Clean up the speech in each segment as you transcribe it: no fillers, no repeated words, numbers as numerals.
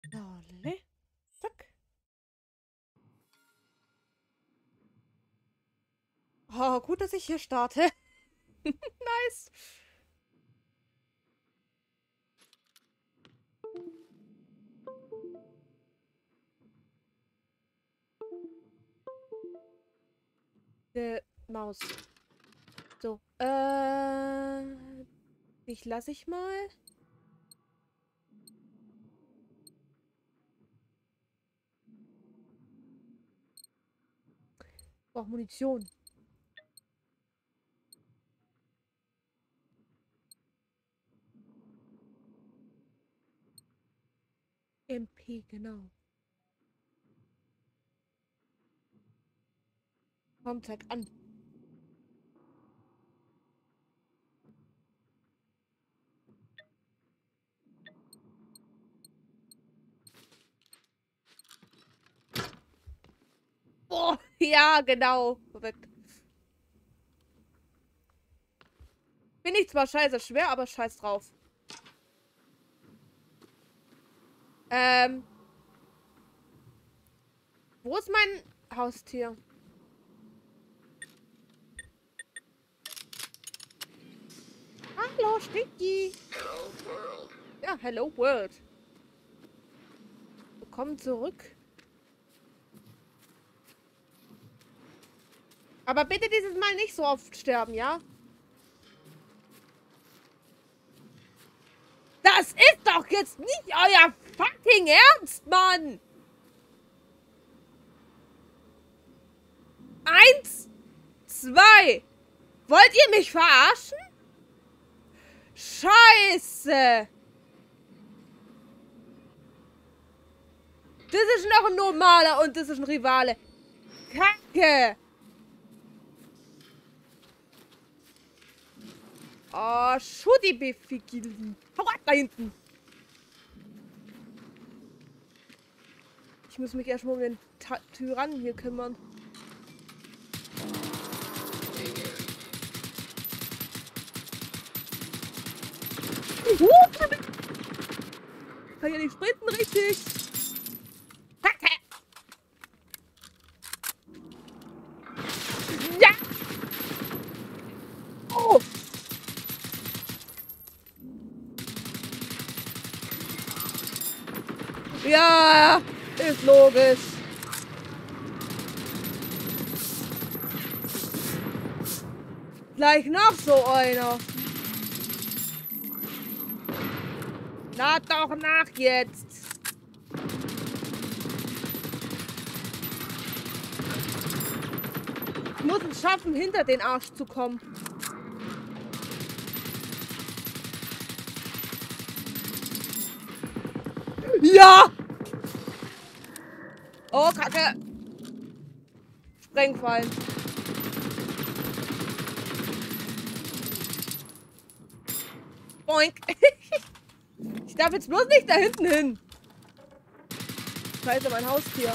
So, zack. Oh, gut, dass ich hier starte. Nice. Maus. So, dich lasse ich mal. Brauch Munition. MP, genau. Komm, zeig an. Oh, ja, genau. Korrekt. Bin ich zwar scheiße schwer, aber scheiß drauf. Wo ist mein Haustier? Hallo, Stinky. Ja, hello world. Willkommen zurück. Aber bitte dieses Mal nicht so oft sterben, ja? Das ist doch jetzt nicht euer fucking Ernst, Mann! 1, 2. Wollt ihr mich verarschen? Scheiße! Das ist noch ein normaler und das ist ein Rivale. Kacke! Oh, Schutti-Befikili. Hau ab da hinten! Ich muss mich erstmal um den Tyrannen hier kümmern. Kann ja nicht sprinten richtig. Ja! Oh! Ja! Ist logisch. Gleich noch so einer. Lad doch nach jetzt. Ich muss es schaffen, hinter den Arsch zu kommen. Ja! Oh, Kacke. Sprengfallen. Boink. Ich darf jetzt bloß nicht da hinten hin. Scheiße, mein Haustier.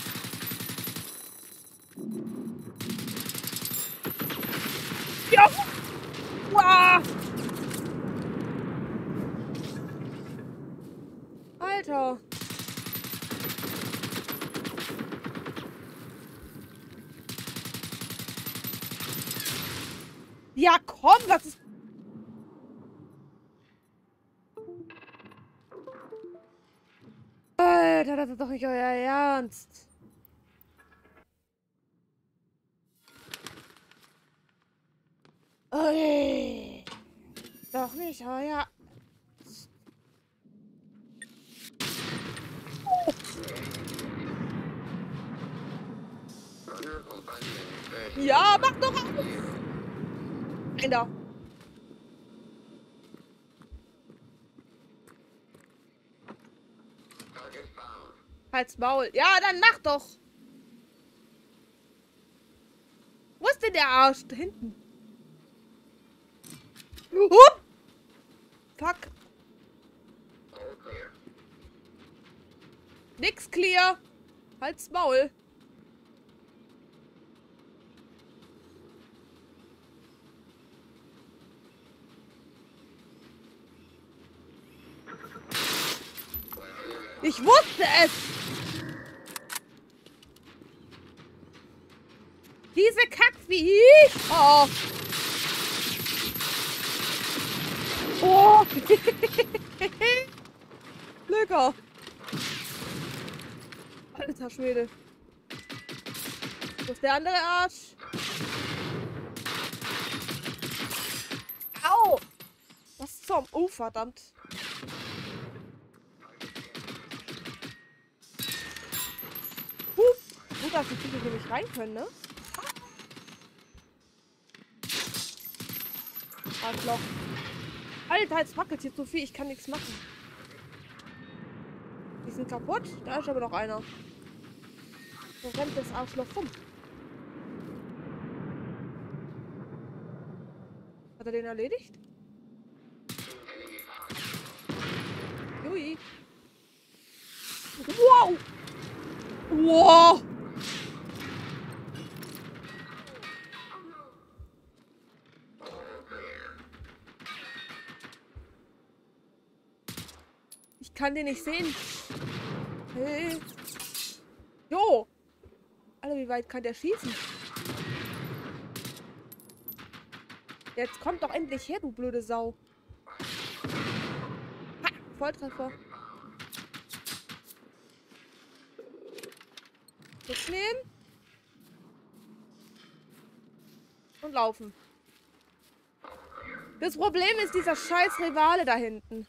Ja! Wow! Alter. Ja, komm, was ist... Alter, das ist doch nicht euer Ernst. Ui. Doch nicht euer... Ja, mach doch auf! Einer. Halt's Maul. Ja, dann mach doch! Wo ist denn der Arsch? Da hinten. Hup! Fuck. Nix clear. Halt's Maul. Ich wusste es! Diese Kackviech! Oh! Oh! Lecker! Alter Schwede. Wo ist der andere Arsch? Au! Was zum... Oh, verdammt. Gut, dass die Viecher hier nicht rein können, ne? Arschloch. Alter, jetzt wackelt hier zu viel. Ich kann nichts machen. Die sind kaputt. Da ist aber noch einer. Wo rennt das Arschloch rum? Hat er den erledigt? Ui. Wow! Wow! Ich kann den nicht sehen. Hey. Jo! Alter, wie weit kann der schießen? Jetzt kommt doch endlich her, du blöde Sau. Ha! Volltreffer. Jetzt nehmen. Und laufen. Das Problem ist dieser scheiß Rivale da hinten.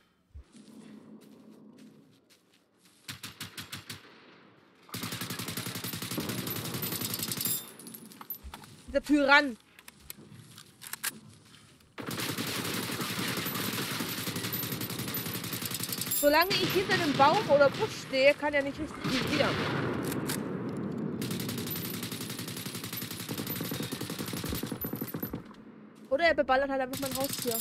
Dieser Tyrann. Solange ich hinter dem Baum oder Busch stehe, kann er nicht richtig visieren. Oder er beballert halt einfach mein Haustier.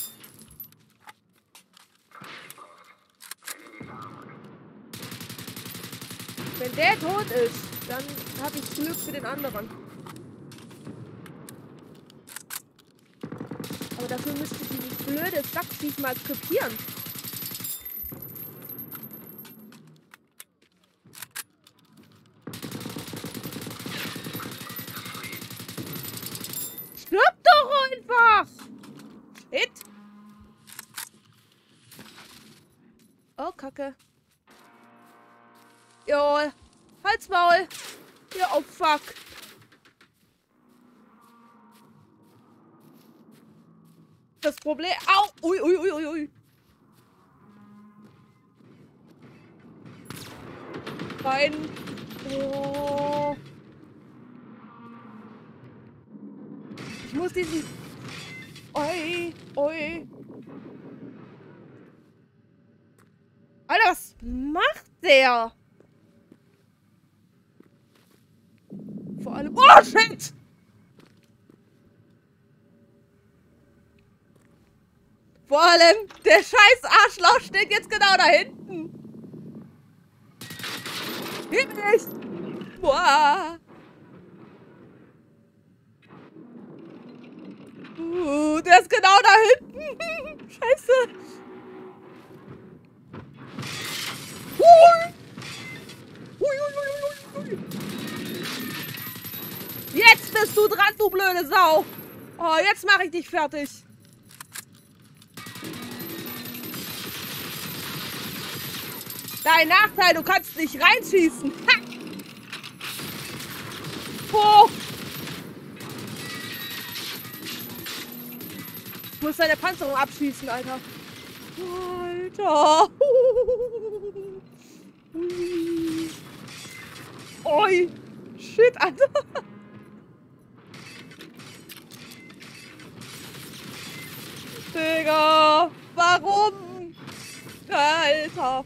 Wenn der tot ist, dann habe ich Glück für den anderen. Aber dafür müsste ich dieses blöde Sackviech mal krepieren. Stirb doch einfach! Shit! Oh, Kacke. Jo, Halsmaul! Ja, oh, fuck. Das Problem... Au! Ui, ui, ui, ui, ui. Rein. Oh. Ich muss diesen... Oi, oi. Alter, was macht der? Vor allem... Oh, shit! Vor allem, der scheiß Arschloch steht jetzt genau da hinten. Himmlisch! Boah! Der ist genau da hinten. Scheiße. Hui. Hui, hui, hui, hui. Jetzt bist du dran, du blöde Sau. Oh, jetzt mache ich dich fertig. Dein Nachteil, du kannst nicht reinschießen. Ha! Oh. Ich muss seine Panzerung abschießen, Alter. Alter. Oi. Shit, Alter. Digga. Warum? Alter.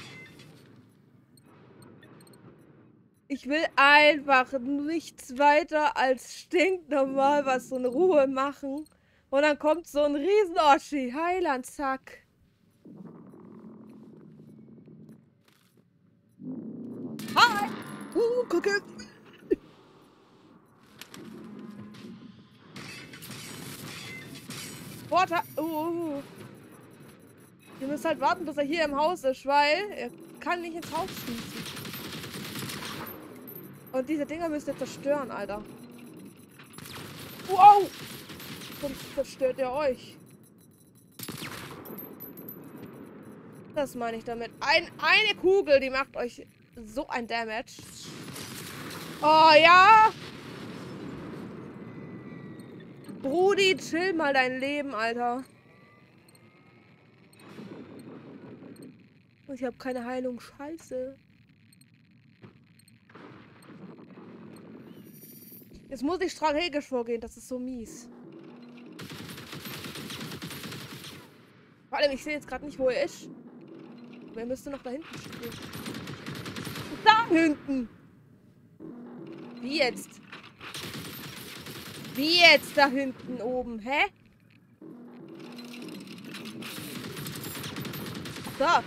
Ich will einfach nichts weiter als stinknormal was so in Ruhe machen. Und dann kommt so ein Riesen-Oschi. Heiland, zack. Hi! Gucke. Water. Wir müssen halt warten, bis er hier im Haus ist, weil er kann nicht ins Haus schießen. Und diese Dinger müsst ihr zerstören, Alter. Wow! Sonst zerstört ihr euch. Das meine ich damit. Eine Kugel, die macht euch so ein Damage. Oh ja! Brudi, chill mal dein Leben, Alter. Und ich habe keine Heilung. Scheiße. Jetzt muss ich strategisch vorgehen. Das ist so mies. Vor allem, ich sehe jetzt gerade nicht, wo er ist. Wer müsste noch da hinten stehen? Da hinten! Wie jetzt? Wie jetzt da hinten oben? Hä? Da.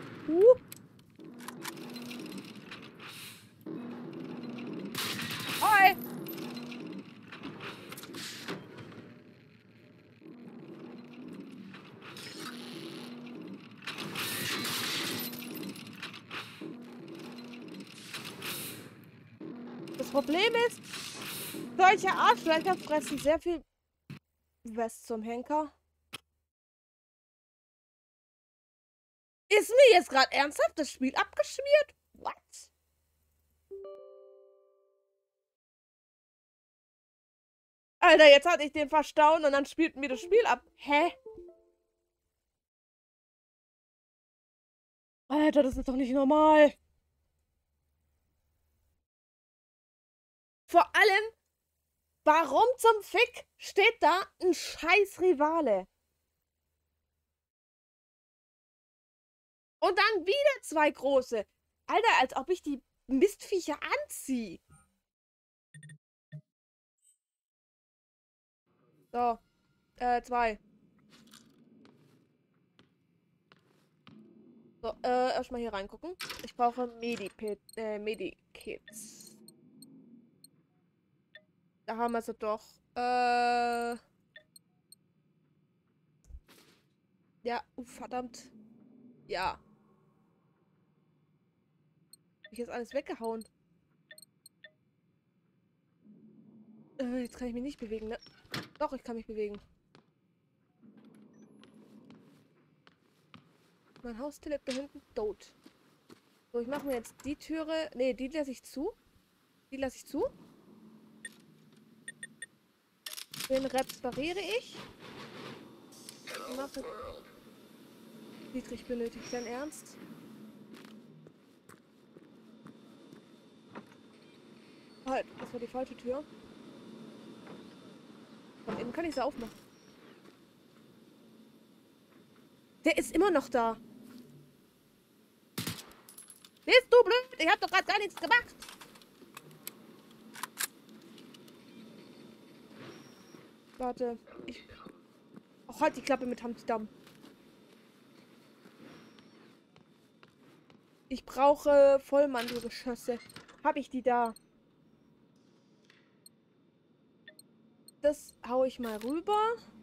Hi. Das Problem ist, solche Arschlöcher fressen sehr viel West zum Henker. Ist mir jetzt gerade ernsthaft das Spiel abgeschmiert? What? Alter, jetzt hatte ich den verstauen und dann spielt mir das Spiel ab. Hä? Alter, das ist doch nicht normal. Vor allem, warum zum Fick steht da ein scheiß Rivale? Und dann wieder zwei große. Alter, als ob ich die Mistviecher anziehe. So. Zwei. So, erstmal hier reingucken. Ich brauche Medikits. Da haben wir sie doch. Ja, verdammt. Ja. Hab ich jetzt alles weggehauen? Jetzt kann ich mich nicht bewegen, ne? Doch, ich kann mich bewegen. Mein Haustier liegt da hinten tot. So, ich mache mir jetzt die Türe. Ne, die lasse ich zu. Die lasse ich zu. Den repariere ich. Dietrich benötigt dein Ernst. Halt, das war die falsche Tür. Von innen kann ich sie aufmachen. Der ist immer noch da. Bist du blöd? Ich hab doch gerade gar nichts gemacht. Warte. Ach, halt die Klappe mit Hamsterdam. Ich brauche Vollmantelgeschosse. Habe ich die da? Das hau ich mal rüber.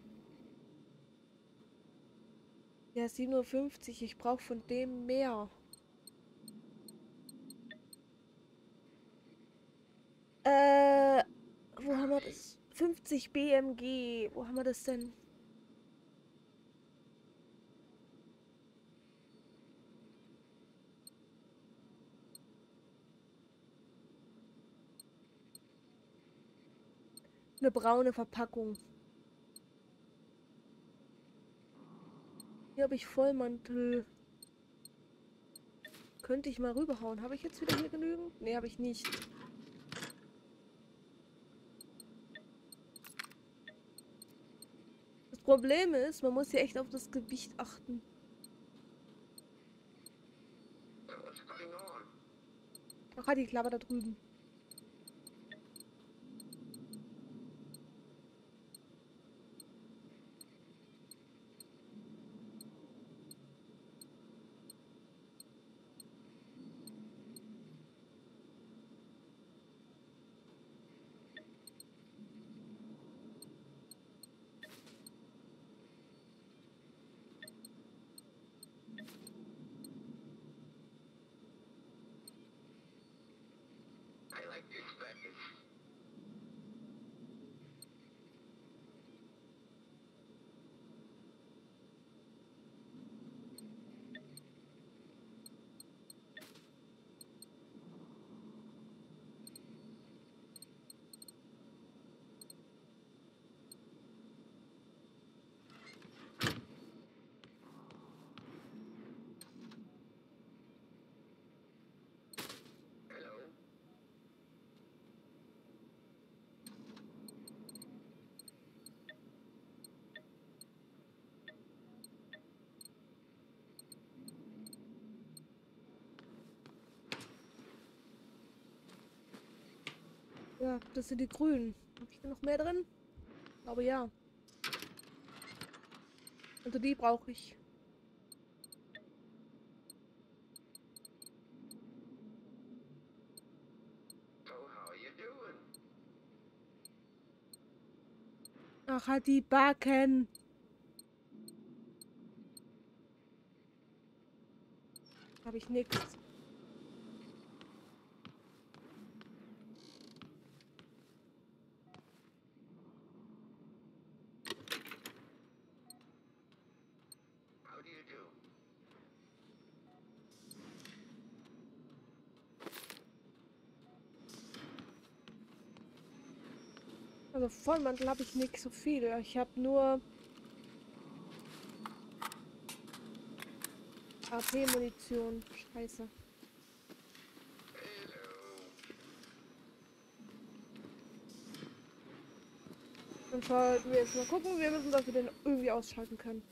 Ja, 7,50 Uhr. Ich brauche von dem mehr. Wo haben wir das? 50 BMG. Wo haben wir das denn? Eine braune Verpackung. Hier habe ich Vollmantel. Könnte ich mal rüberhauen. Habe ich jetzt wieder hier genügend? Nee, habe ich nicht. Das Problem ist, man muss hier echt auf das Gewicht achten. Ach, hat die Klappe da drüben. Ja, das sind die grünen. Habe ich da noch mehr drin? Ich glaube ja. Also die brauche ich. Ach, halt die Backen. Habe ich nichts. Also Vollmantel habe ich nicht so viel. Ich habe nur AP-Munition. Scheiße. Dann sollten wir jetzt mal gucken. Wir müssen, dass wir den irgendwie ausschalten können.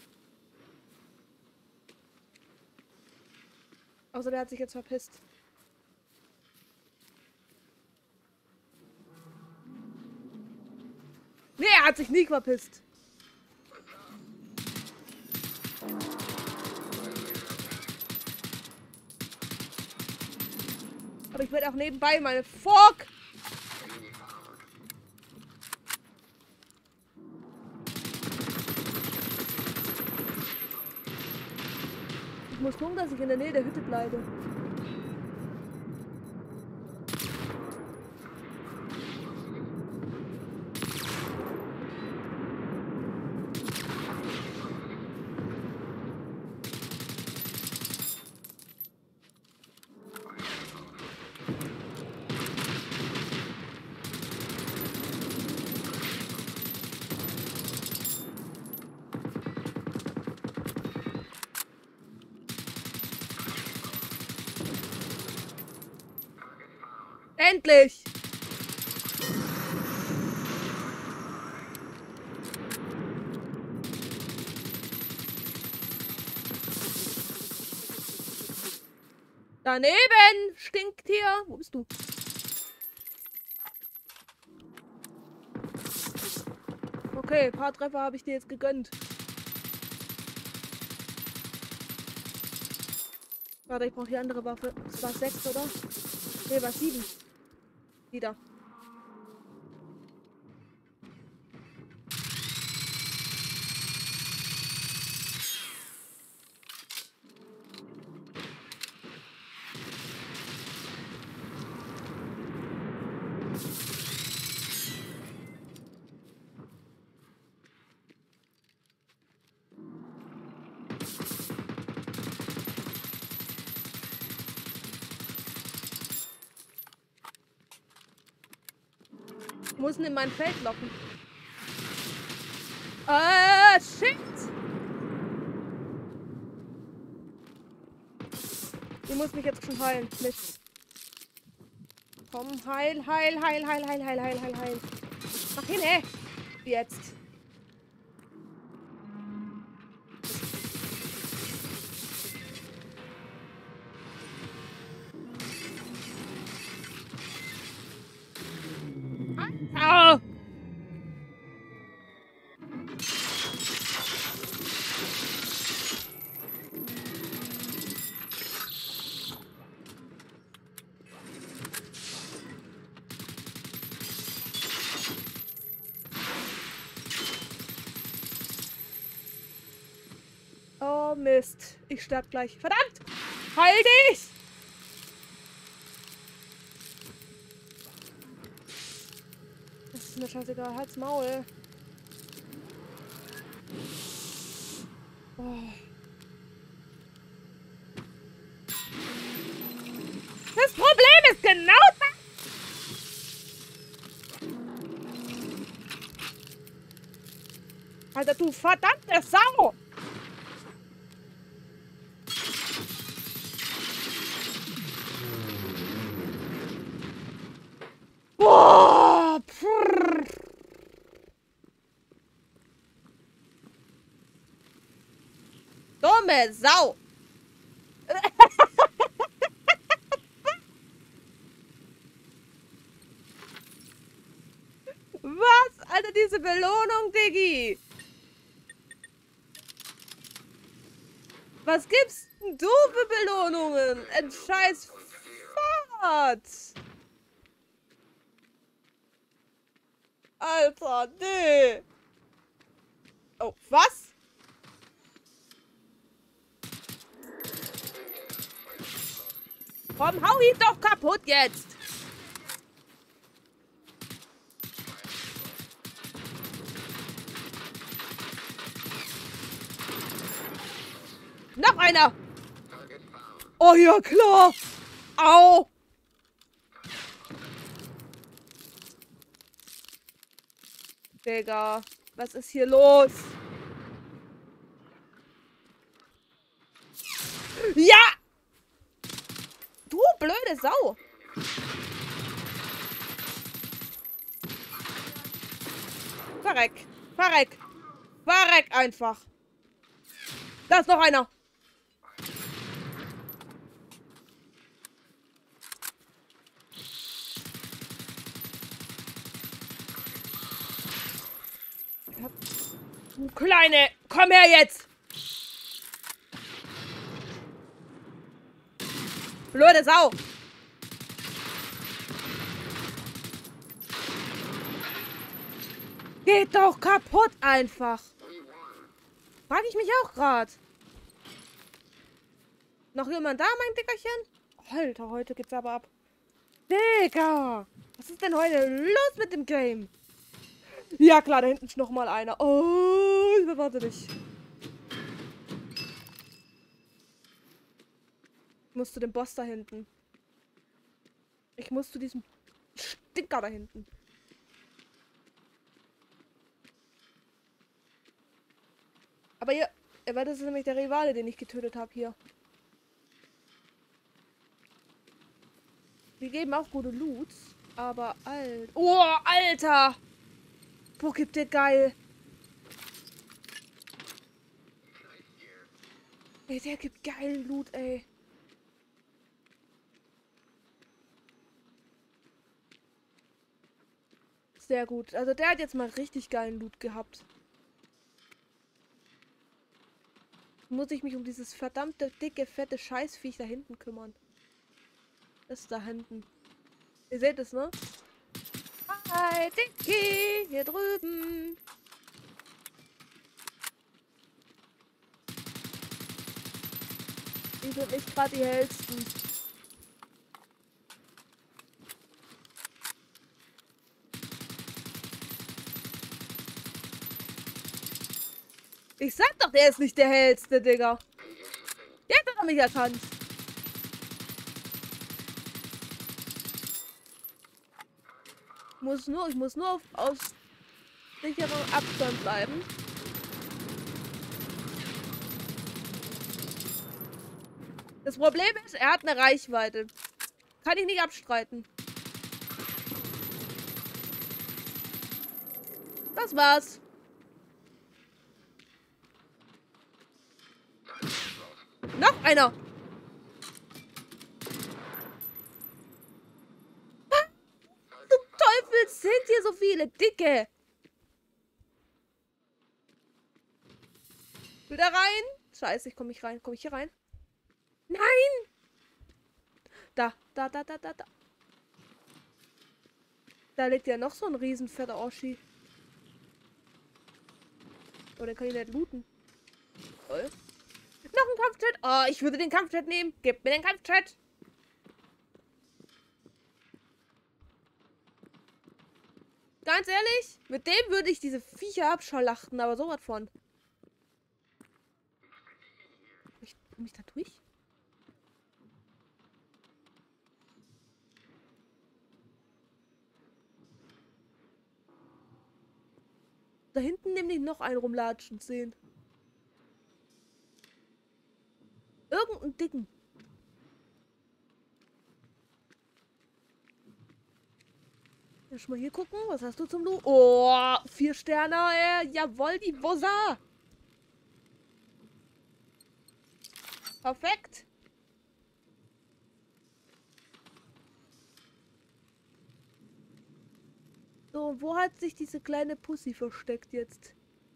Außer der hat sich jetzt verpisst. Nee, er hat sich nie verpisst. Aber ich werde auch nebenbei meine Fuck! Ich muss gucken, dass ich in der Nähe der Hütte bleibe. Endlich! Daneben! Stinktier! Wo bist du? Okay, ein paar Treffer habe ich dir jetzt gegönnt. Warte, ich brauche die andere Waffe. Das war 6, oder? Ne, war 7. Wieder. Ich muss ihn in mein Feld locken. Shit! Ich muss mich jetzt schon heilen. Mist. Komm, heil, heil, heil, heil, heil, heil, heil, heil, heil. Mach hin, hä? Jetzt. Au! Oh Mist. Ich sterb gleich. Verdammt! Heil dich! Das ist mir scheißegal. Halt's Maul. Oh. Das Problem ist genau das. Alter, du verdammte Sau! Boah! Pfrr. Dumme Sau! Alter, diese Belohnung, Diggi. Was gibst denn du für Belohnungen? Ein scheiß Fahrt. Alter, nee. Oh, was? Komm, hau ihn doch kaputt jetzt. Noch einer. Oh ja, klar. Au. Digga, was ist hier los? Ja! Du blöde Sau. Verreck. Verreck. Verreck einfach. Da ist noch einer. Du Kleine, komm her jetzt. Blöde Sau. Geht doch kaputt einfach. Frag ich mich auch gerade. Noch jemand da, mein Dickerchen? Alter, heute geht's aber ab. Digga! Was ist denn heute los mit dem Game? Ja klar, da hinten ist noch mal einer. Oh, ich bewarte dich. Ich muss zu dem Boss da hinten. Ich muss zu diesem Stinker da hinten. Aber ihr, weil das ist nämlich der Rivale, den ich getötet habe hier. Wir geben auch gute Loots, aber alt. Oh, Alter! Boah, gibt der geil. Ey, der gibt geilen Loot, ey. Sehr gut. Also der hat jetzt mal richtig geilen Loot gehabt. Muss ich mich um dieses verdammte, dicke, fette Scheißviech da hinten kümmern. Das ist da hinten. Ihr seht es, ne? Hi, Dicky! Hier drüben! Die sind nicht gerade die hellsten. Ich sag doch, der ist nicht der hellste, Digga. Der hat doch mich erkannt. Ich muss nur auf sicherem Abstand bleiben. Das Problem ist, er hat eine Reichweite. Kann ich nicht abstreiten. Das war's. Noch einer. Zum Teufel sind hier so viele Dicke. Wieder rein. Scheiße, ich komme nicht rein. Komme ich hier rein? Nein! Da. Da liegt ja noch so ein riesen fetter Oschi. Oh, den kann ich nicht looten. Toll. Noch ein Kampfchat. Oh, ich würde den Kampfchat nehmen. Gib mir den Kampfchat. Ganz ehrlich, mit dem würde ich diese Viecher abschlachten, aber sowas von. Komm ich da durch? Da hinten nämlich noch einen rumlatschen sehen. Irgendeinen dicken. Lass mal hier gucken. Was hast du zum Loot? Oh, 4 Sterne. Jawohl, die Bossa. Perfekt. So, wo hat sich diese kleine Pussy versteckt jetzt?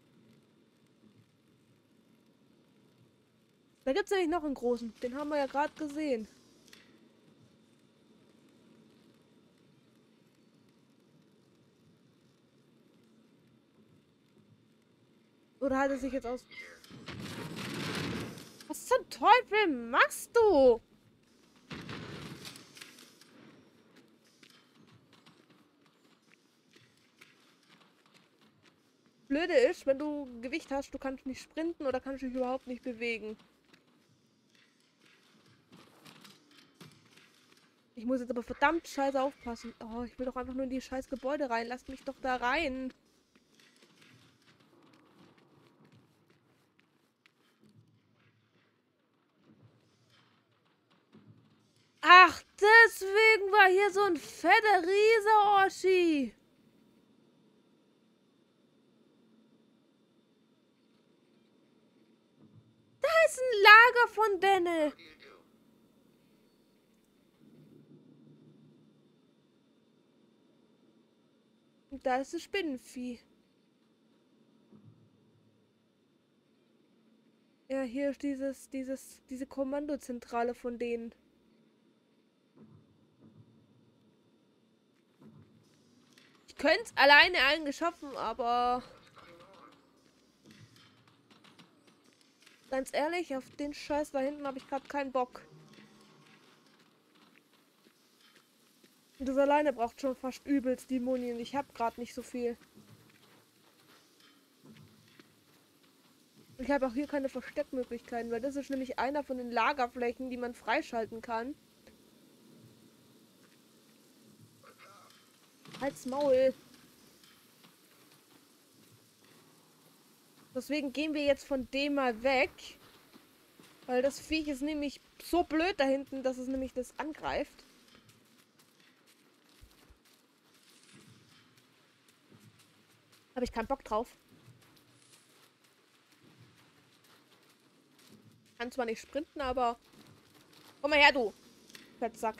Da gibt es nämlich noch einen großen. Den haben wir ja gerade gesehen. Oder hat er sich jetzt aus... Was zum Teufel machst du? Blöde ist, wenn du Gewicht hast, du kannst nicht sprinten oder kannst dich überhaupt nicht bewegen. Ich muss jetzt aber verdammt scheiße aufpassen. Oh, ich will doch einfach nur in die scheiß Gebäude rein. Lasst mich doch da rein. Ach, deswegen war hier so ein fetter Riese-Oschi. Da ist ein Lager von denen. Und da ist das Spinnenvieh. Ja, hier ist diese Kommandozentrale von denen. Ich könnte es alleine eigentlich schaffen, aber ganz ehrlich, auf den Scheiß da hinten habe ich gerade keinen Bock. Und das alleine braucht schon fast übelst die Muni und ich habe gerade nicht so viel. Ich habe auch hier keine Versteckmöglichkeiten, weil das ist nämlich einer von den Lagerflächen, die man freischalten kann. Halt's Maul. Deswegen gehen wir jetzt von dem mal weg. Weil das Viech ist nämlich so blöd da hinten, dass es nämlich das angreift. Habe ich keinen Bock drauf. Kann zwar nicht sprinten, aber... Komm mal her, du. Fettsack.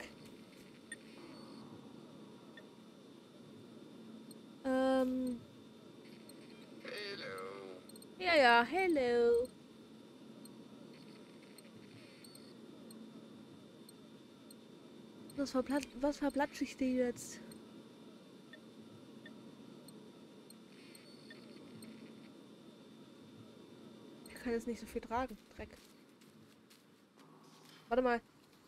Ja, ja, hello. Was verplatsche ich dir jetzt? Ich kann jetzt nicht so viel tragen. Dreck. Warte mal.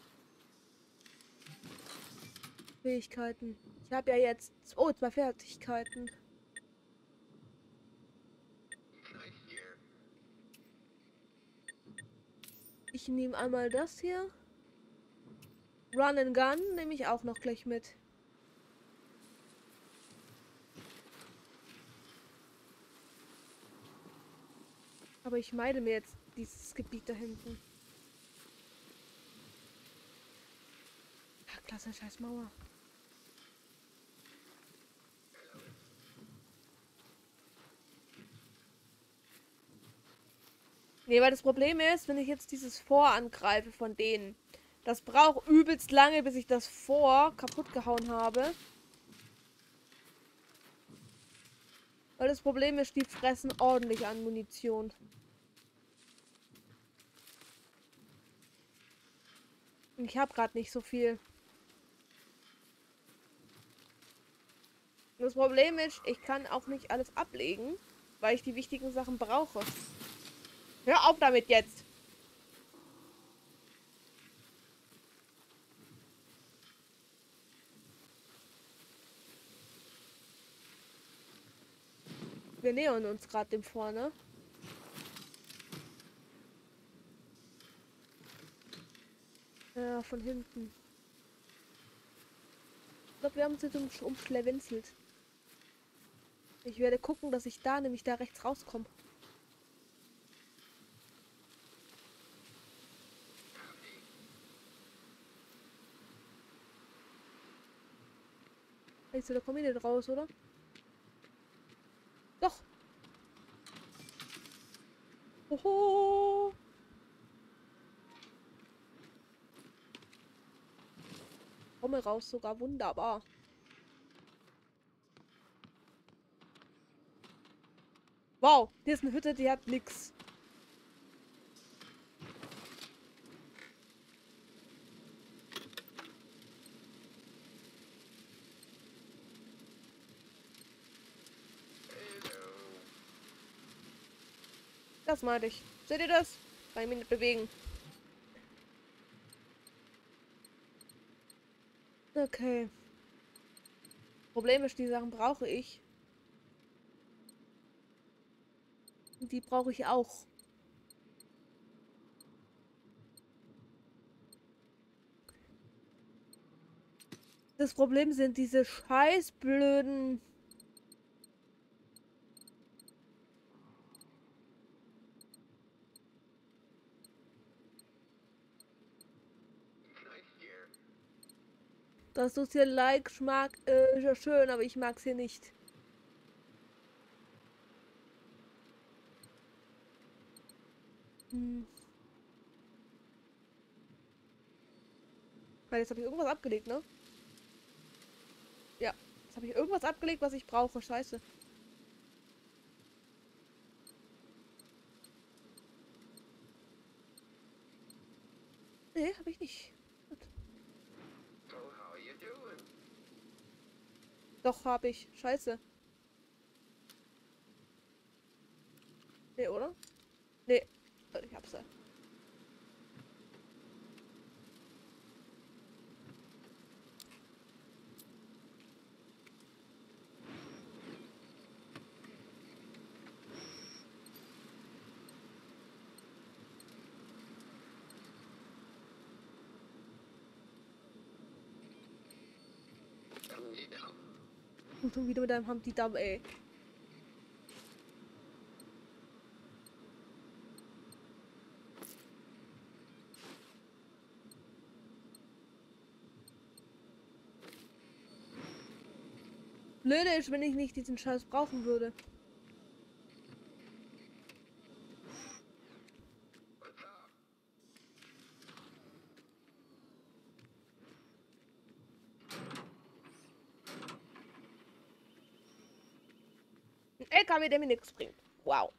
Fähigkeiten. Ich habe ja jetzt... Oh, 2 Fertigkeiten. Ich nehme einmal das hier. Run and Gun nehme ich auch noch gleich mit. Aber ich meide mir jetzt dieses Gebiet da hinten. Ja, klasse, scheiß Mauer. Nee, weil das Problem ist, wenn ich jetzt dieses Fort angreife von denen, das braucht übelst lange, bis ich das Fort kaputt gehauen habe. Weil das Problem ist, die fressen ordentlich an Munition. Und ich habe gerade nicht so viel. Und das Problem ist, ich kann auch nicht alles ablegen, weil ich die wichtigen Sachen brauche. Hör auf damit jetzt! Wir nähern uns gerade dem vorne. Ja, von hinten. Ich glaube, wir haben uns jetzt umschlawenzelt. Ich werde gucken, dass ich da nämlich da rechts rauskomme. Weißt du, da komme ich nicht raus, oder? Doch! Hoho! Komme raus, sogar wunderbar. Wow, hier ist eine Hütte, die hat nix. Das meinte ich. Seht ihr das? Kann ich mich nicht bewegen. Okay. Problem ist, die Sachen brauche ich. Und die brauche ich auch. Das Problem sind diese scheiß blöden... Das Sozial-Like-Geschmack ist ja schön, aber ich mag es hier nicht. Hm. Weil jetzt habe ich irgendwas abgelegt, ne? Ja. Jetzt habe ich irgendwas abgelegt, was ich brauche. Scheiße. Nee, habe ich nicht. Gut. Doch, habe ich. Scheiße. Nee, oder? Nee. Ich hab's ja. Und schon wieder mit deinem Humpty Dump, ey. Blöde ist, wenn ich nicht diesen Scheiß brauchen würde. Ein LKW, der mir nichts bringt. Wow.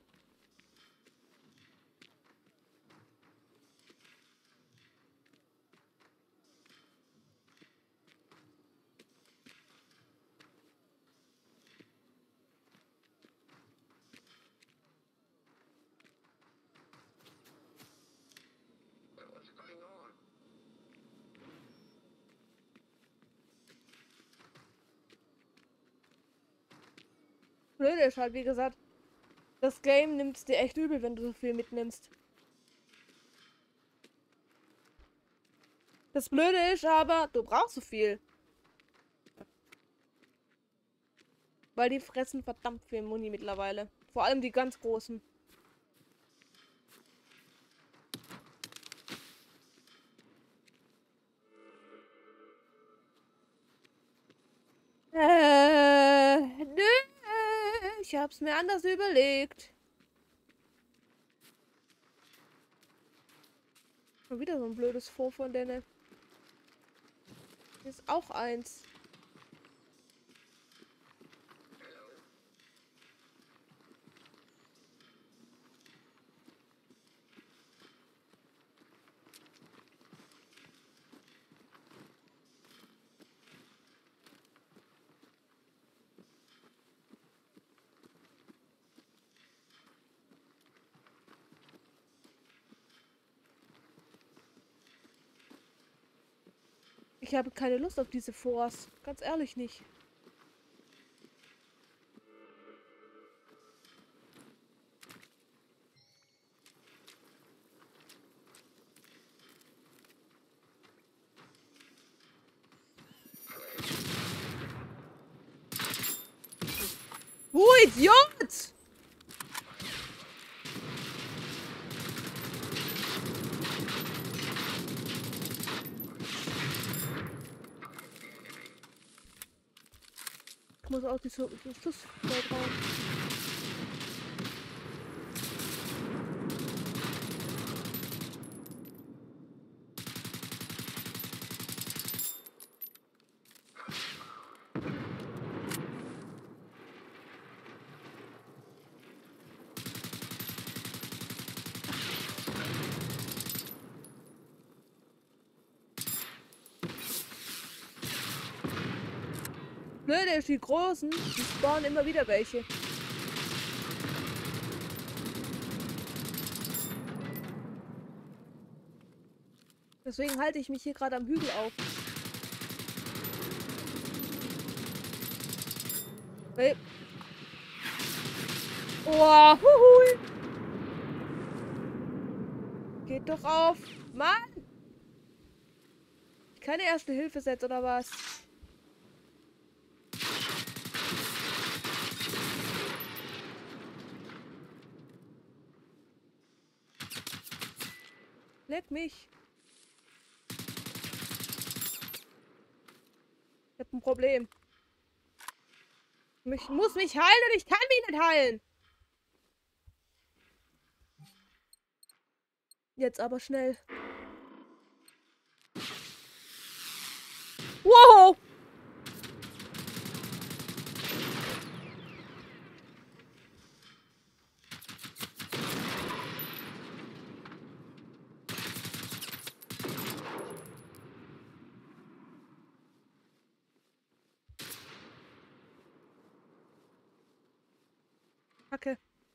Blöde ist halt, wie gesagt, das Game nimmt es dir echt übel, wenn du so viel mitnimmst. Das Blöde ist aber, du brauchst so viel. Weil die fressen verdammt viel Muni mittlerweile. Vor allem die ganz großen. Nö. Ich hab's mir anders überlegt. Schon wieder so ein blödes Vor von denen. Hier ist auch eins. Ich habe keine Lust auf diese Force. Ganz ehrlich nicht. Du Idiot! Ich muss auch diese Schussfeld raus. Blöde ist, die Großen, die spawnen immer wieder welche. Deswegen halte ich mich hier gerade am Hügel auf. Hey. Oh, huhui. Geht doch auf. Mann! Keine erste Hilfe setzt oder was? Leck mich. Ich hab ein Problem. Ich muss mich heilen und ich kann mich nicht heilen. Jetzt aber schnell. Wow! Kacke.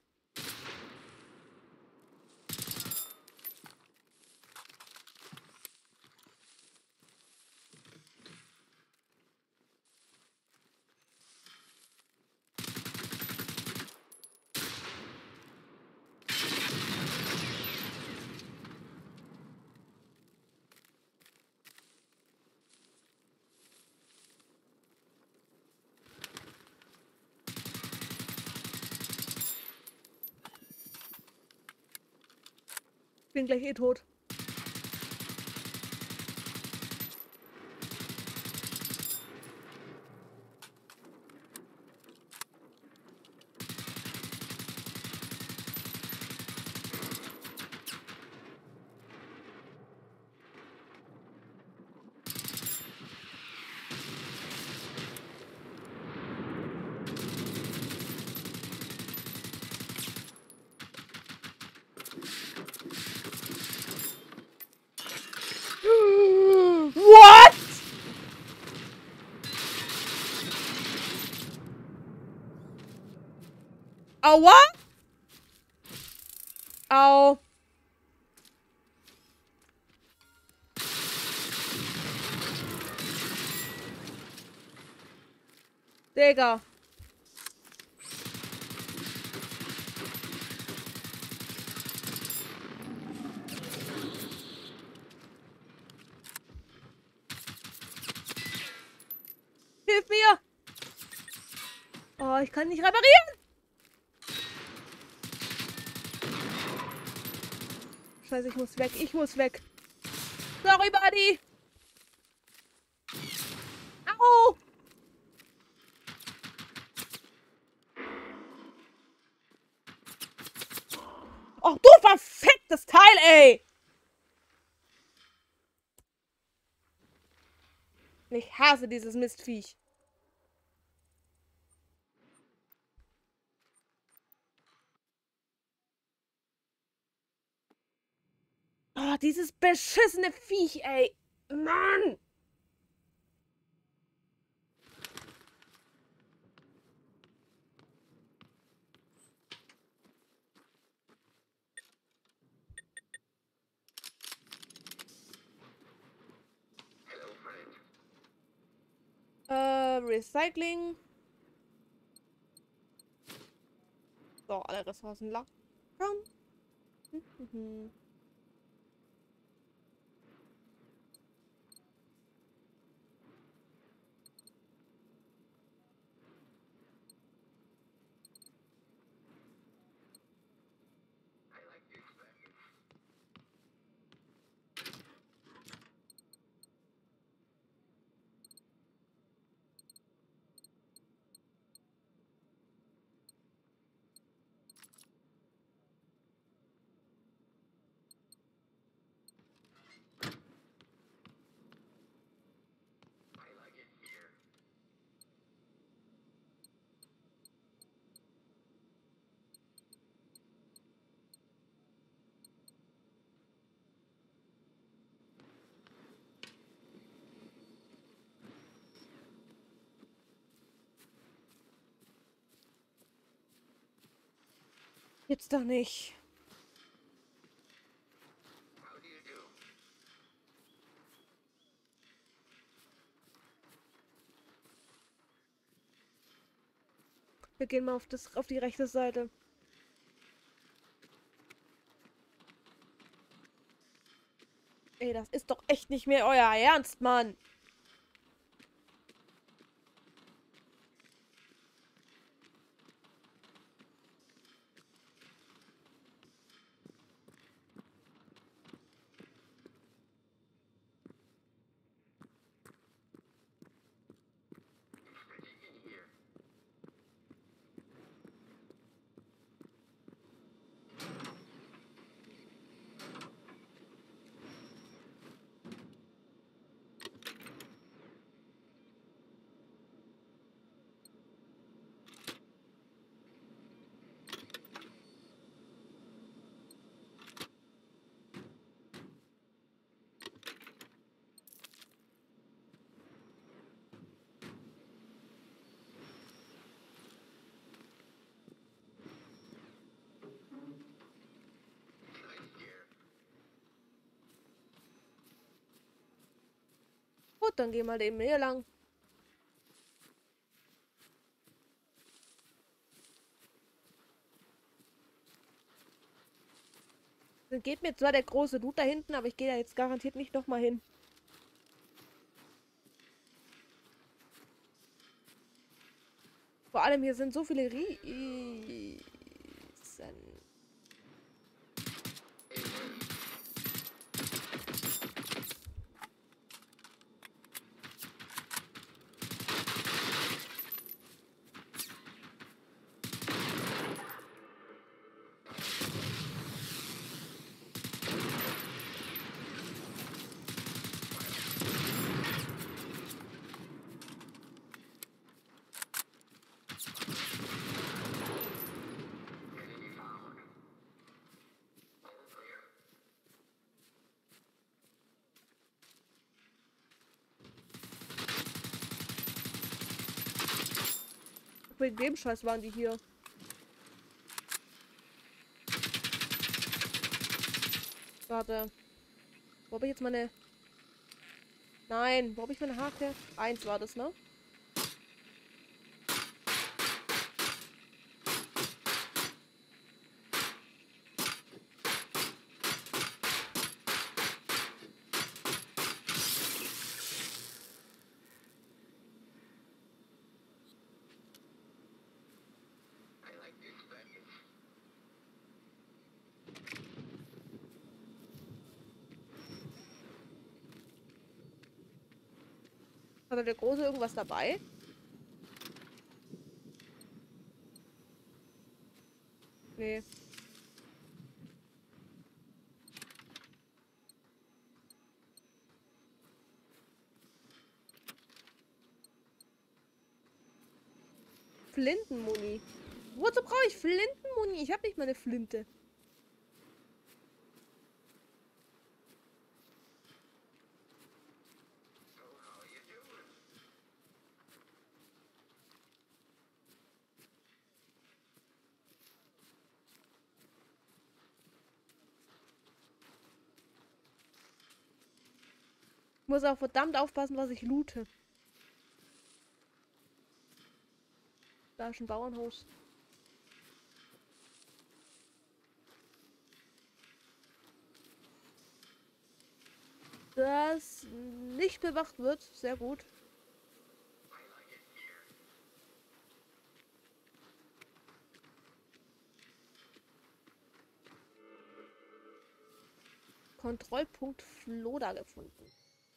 Bin gleich eh tot. What? Aua? Au. Digga. Hilf mir! Oh, ich kann nicht reparieren! Scheiße, ich muss weg. Ich muss weg. Sorry, Buddy. Au! Oh, du verficktes Teil, ey! Ich hasse dieses Mistviech. Oh, dieses beschissene Viech, ey. Mann! Recycling. So, alle Ressourcen lang. Komm. Jetzt doch nicht. Wir gehen mal auf die rechte Seite. Ey, das ist doch echt nicht mehr euer Ernst, Mann. Gut, dann gehen wir eben hier lang. Dann geht mir zwar der große Loot da hinten, aber ich gehe da jetzt garantiert nicht nochmal hin. Vor allem hier sind so viele Riesen. Wegen dem Scheiß waren die hier. Warte. Wo habe ich jetzt meine... Nein, wo habe ich meine Hake? 1 war das, ne? Hatte der Große irgendwas dabei? Nee. Flintenmuni. Wozu brauche ich Flintenmuni? Ich habe nicht mal eine Flinte. Ich muss auch verdammt aufpassen, was ich loote. Da ist ein Bauernhaus. Das nicht bewacht wird. Sehr gut. Kontrollpunkt Floda gefunden.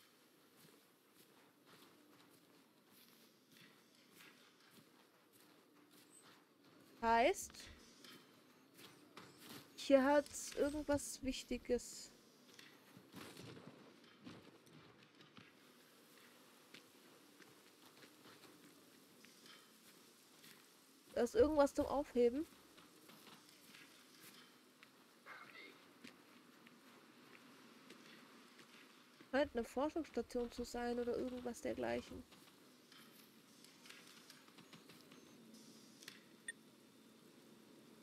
Heißt, hier hat es irgendwas Wichtiges. Da ist irgendwas zum Aufheben. Scheint eine Forschungsstation zu sein oder irgendwas dergleichen.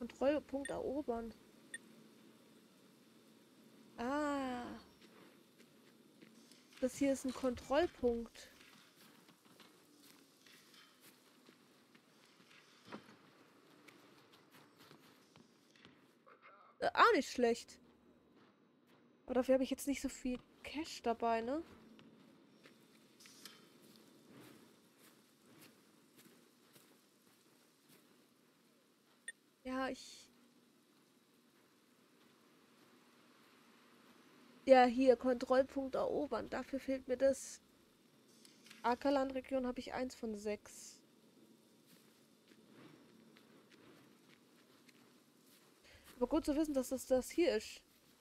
Kontrollpunkt erobern. Ah. Das hier ist ein Kontrollpunkt. Auch nicht schlecht. Aber dafür habe ich jetzt nicht so viel Cash dabei, ne? Ja, Ja, hier, Kontrollpunkt erobern. Dafür fehlt mir das. Ackerlandregion habe ich 1 von 6. Aber gut zu wissen, dass das hier ist.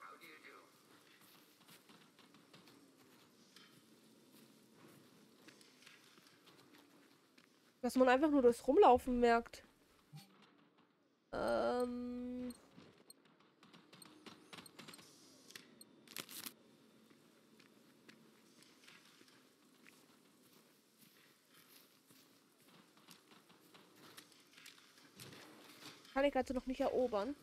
Dass man einfach nur durchs Rumlaufen merkt. Ähm. Kann ich also noch nicht erobern.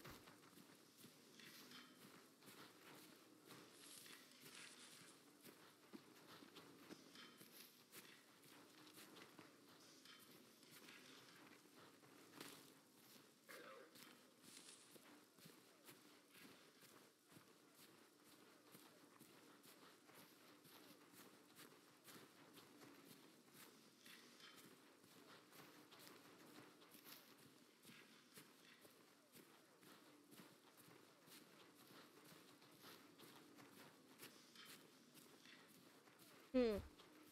Hm.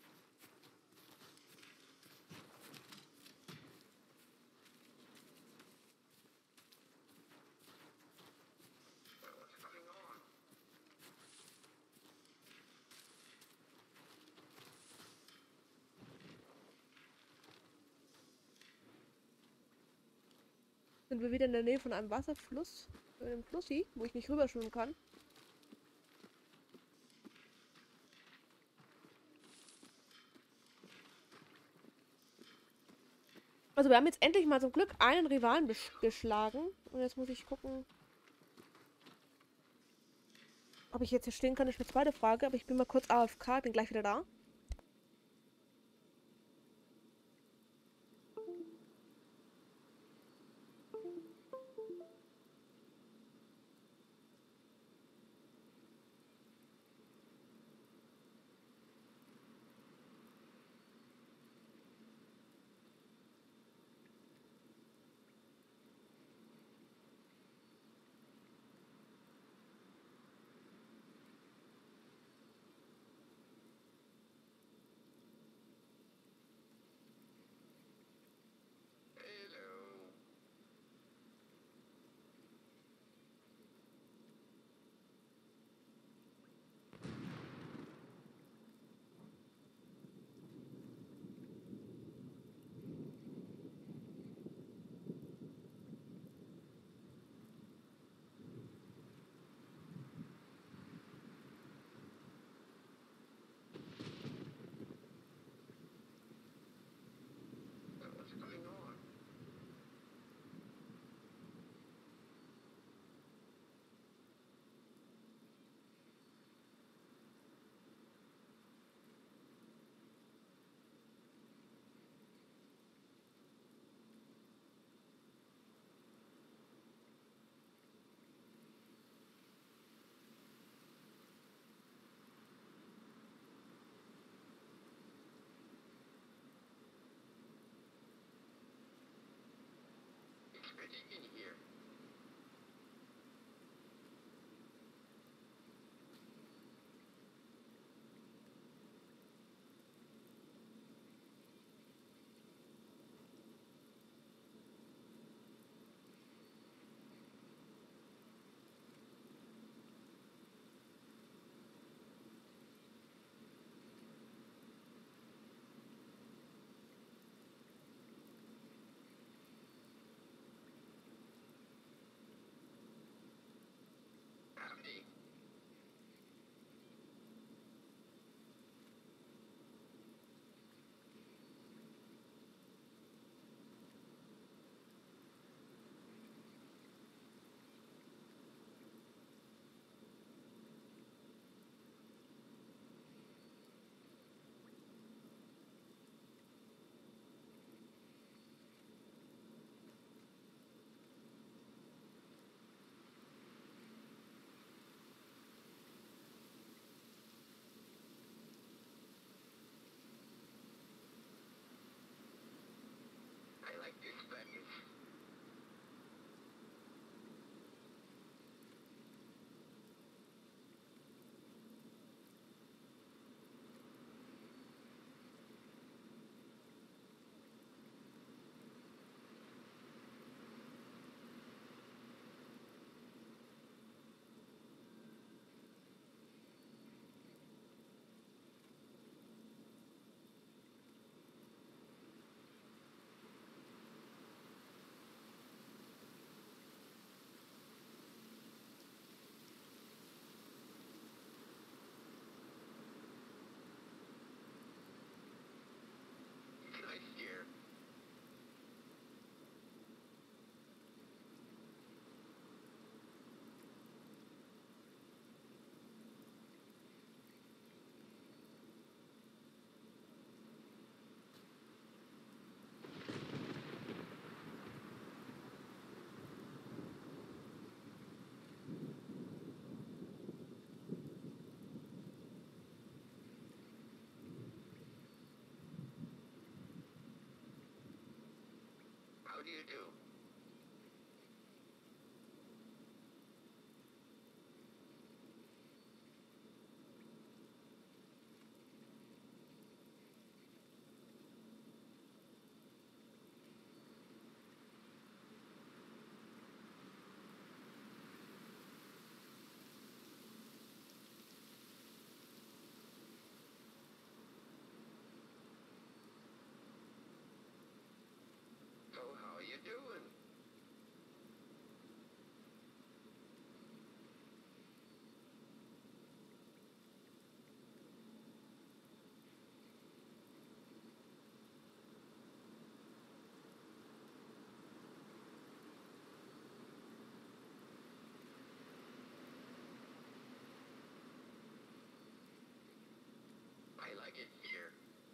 Sind wir wieder in der Nähe von einem Wasserfluss? Einem Flussi, wo ich nicht rüberschwimmen kann. Also wir haben jetzt endlich mal zum Glück einen Rivalen geschlagen. Und jetzt muss ich gucken, ob ich jetzt hier stehen kann. Das ist eine zweite Frage. Aber ich bin mal kurz AFK. Bin gleich wieder da. how do you do? So how are you doing? I like it here.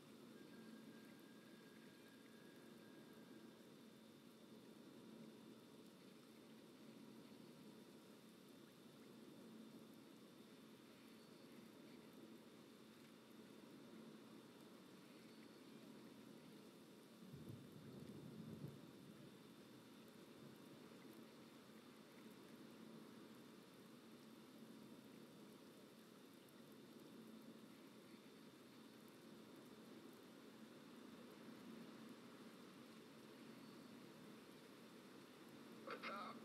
What's up?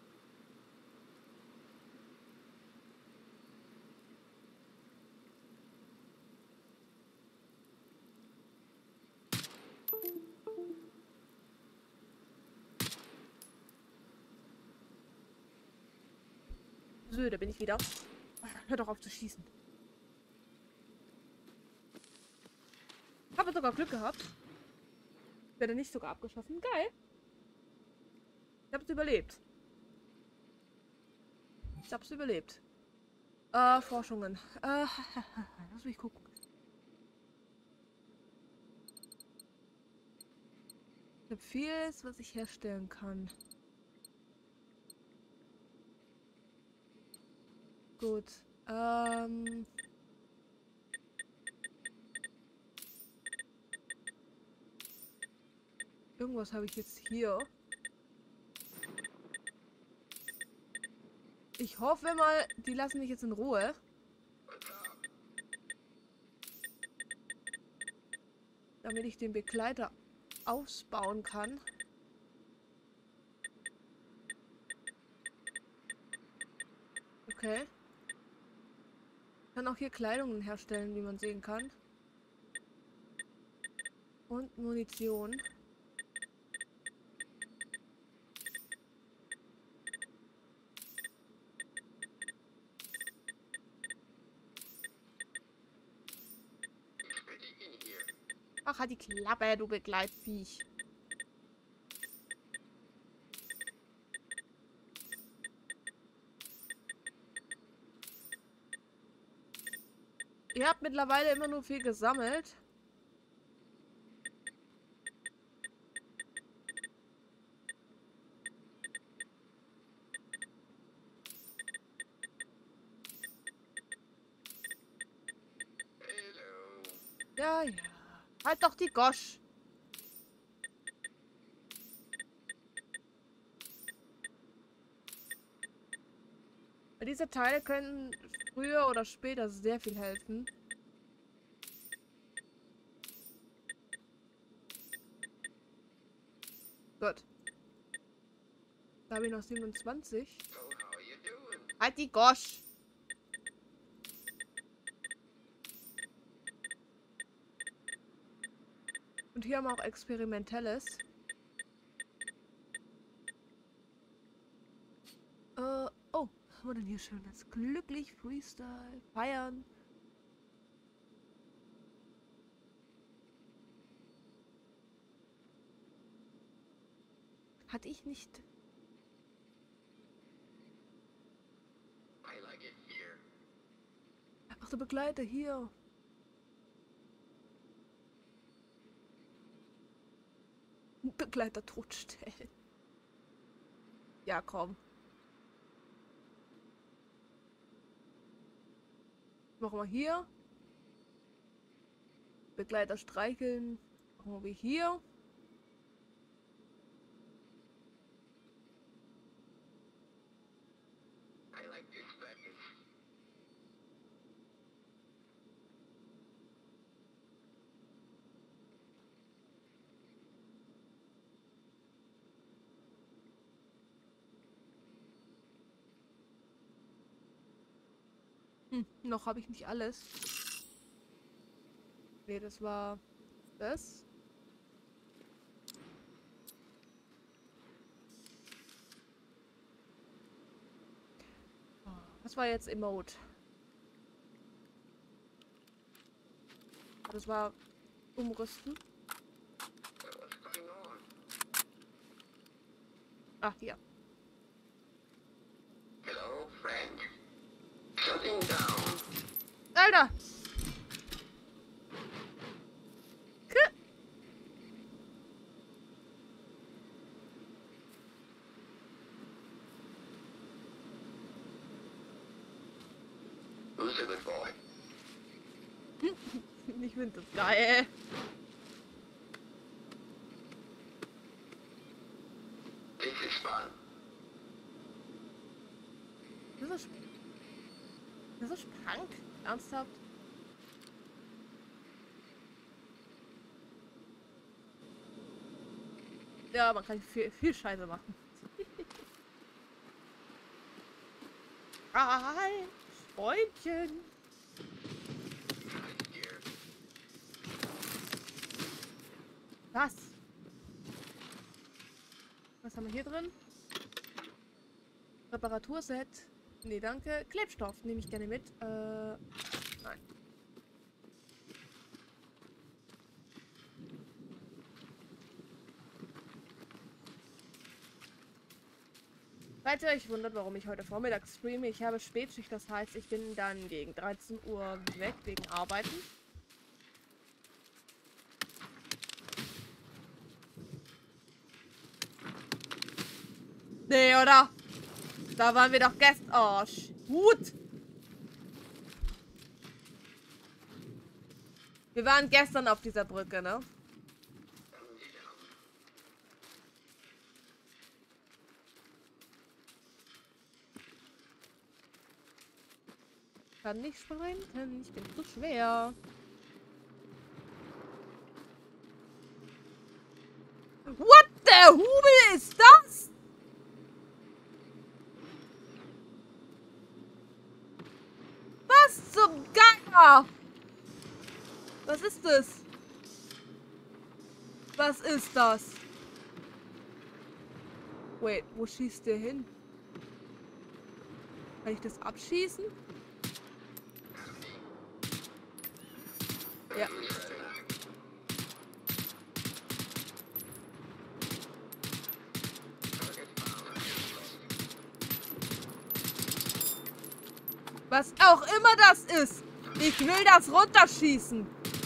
So, da bin ich wieder. Hör doch auf zu schießen. Habe sogar Glück gehabt. Werde nicht sogar abgeschossen. Geil. Ich hab's überlebt. Ich hab's überlebt. Forschungen. Lass mich gucken. Ich habe vieles, was ich herstellen kann. Gut. Irgendwas habe ich jetzt hier. Ich hoffe mal, die lassen mich jetzt in Ruhe. Damit ich den Begleiter ausbauen kann. Okay. Ich kann auch hier Kleidungen herstellen, wie man sehen kann. Und Munition. Ach, halt die Klappe, du Begleitviech. Ihr habt mittlerweile immer nur viel gesammelt. Hello. Ja, ja. Halt doch die Gosch. Diese Teile können früher oder später sehr viel helfen. Gut. Da habe ich noch 27. So how are you doing? Halt die Gosch. Und hier haben wir auch Experimentelles. Oh, was haben wir denn hier Schönes? Glücklich, Freestyle, feiern. Hatte ich nicht. I like it here. Ach, der Begleiter hier. Begleiter totstellen. Ja, komm. Machen wir hier. Begleiter streicheln. Machen wir hier. like you expected. Noch habe ich nicht alles. Nee, das war das. Das war jetzt Emote. Das war umrüsten. What's going on? Ach, hier. Hello, friend. Shutting down. Alter! Who's a good boy? Ich finde das geil. This is fun. Das ist Punk? Ernsthaft? Ja, man kann viel Scheiße machen. Hi, Freundchen. Nice gear. Was? Was haben wir hier drin? Reparaturset. Nee, danke. Klebstoff nehme ich gerne mit. Nein. Falls ihr euch wundert, warum ich heute Vormittag streame, ich habe Spätschicht, das heißt, ich bin dann gegen 13 Uhr weg wegen Arbeiten. Nee, oder? Da waren wir doch gestern. Oh, gut. Wir waren gestern auf dieser Brücke, ne? Kann nicht sprinten, ich bin zu schwer. What the Hubel ist das? Was zum Geier? Was ist das? Was ist das? Wait, wo schießt der hin? Kann ich das abschießen? Ja. Was auch immer das ist. Ich will das runterschießen.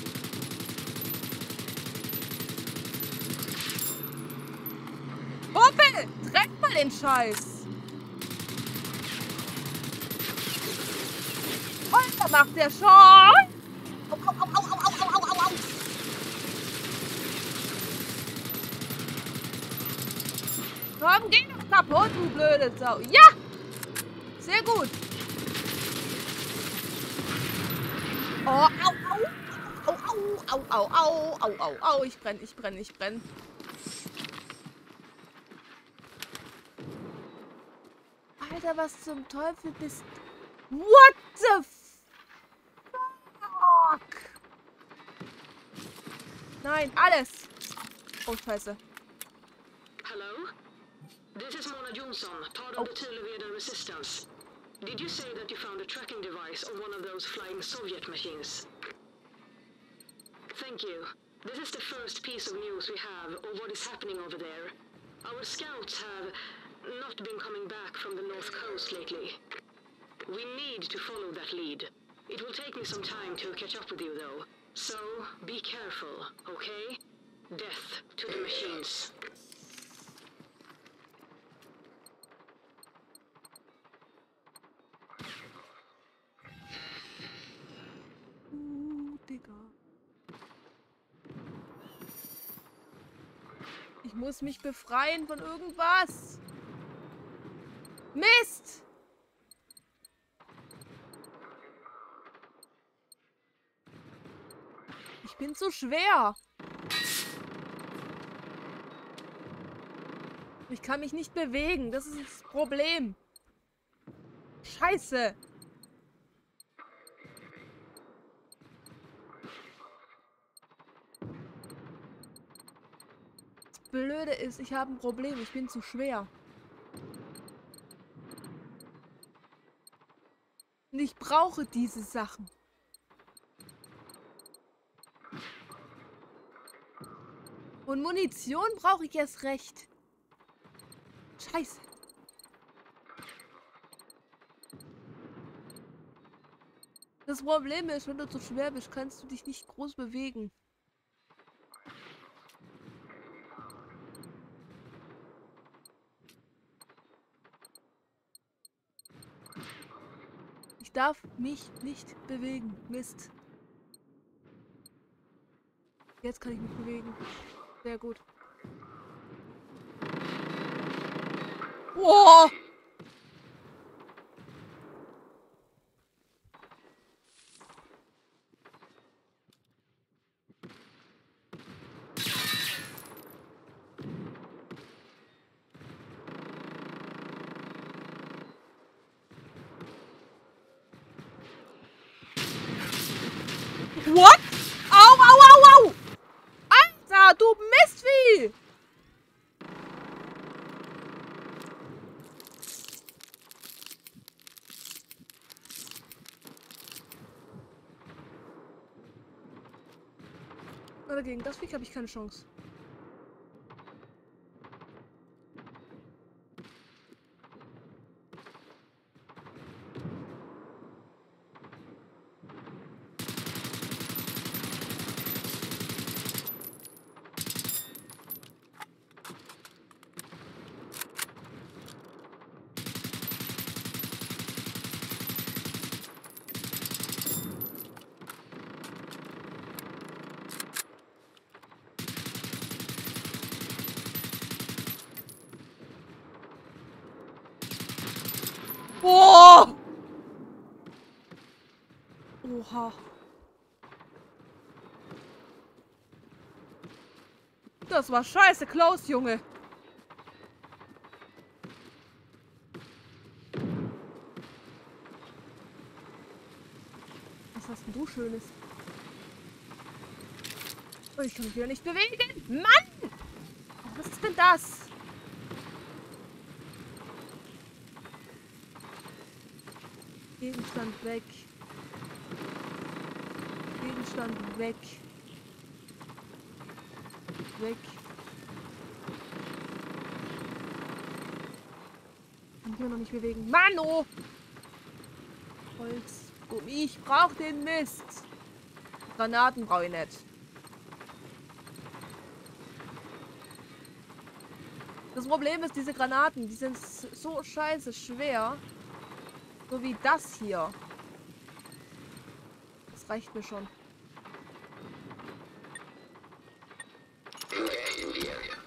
Huppel! Treff mal den Scheiß. Und da macht der schon. Au, au, au, au, au, au, au, au. Komm, geh doch kaputt, du blöde Sau. Ja! Sehr gut. Oh, au, au. Au, au, au, au, au, au, au, au. Ich brenn, ich brenn, ich brenn. Alter, was zum Teufel bist... What the fuck? Nein, alles. Oh, scheiße. Hello? This is Mona Jonsson, part of the Televeda resistance. Did you say that you found a tracking device on one of those flying Soviet machines? Thank you. This is the first piece of news we have of what is happening over there. Our scouts have not been coming back from the north coast lately. We need to follow that lead. It will take me some time to catch up with you though. So, be careful, okay? Death to the machines. Digga. Ich muss mich befreien von irgendwas. Mist! Ich bin zu schwer. Ich kann mich nicht bewegen. Das ist das Problem. Scheiße. Das Blöde ist, ich habe ein Problem. Ich bin zu schwer. Und ich brauche diese Sachen. Und Munition brauche ich erst recht. Scheiße. Das Problem ist, wenn du zu schwer bist, kannst du dich nicht groß bewegen. Ich darf mich nicht bewegen. Mist. Jetzt kann ich mich bewegen. Sehr gut. Oh! What? Au, au, au, au! Alter, du Mistvieh! Aber gegen das Viech habe ich keine Chance. Oh! Oha. Das war scheiße close, Junge. Was hast denn du Schönes? Oh, ich kann mich wieder nicht bewegen. Mann! Oh, was ist denn das? Gegenstand weg. Gegenstand weg. Weg. Kann ich mir noch nicht bewegen. Mann, oh! Holz. Gummi. Ich brauch den Mist. Granaten brauche ich nicht. Das Problem ist, diese Granaten, die sind so scheiße schwer. So wie das hier. Das reicht mir schon. Engage in the area.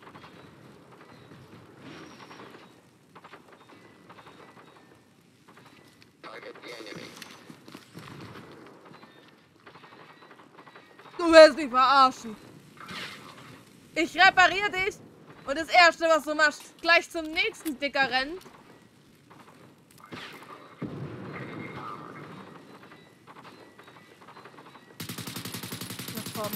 Target the enemy. Du willst mich verarschen. Ich repariere dich. Und das Erste, was du machst, gleich zum nächsten Dicker rennen. Na komm.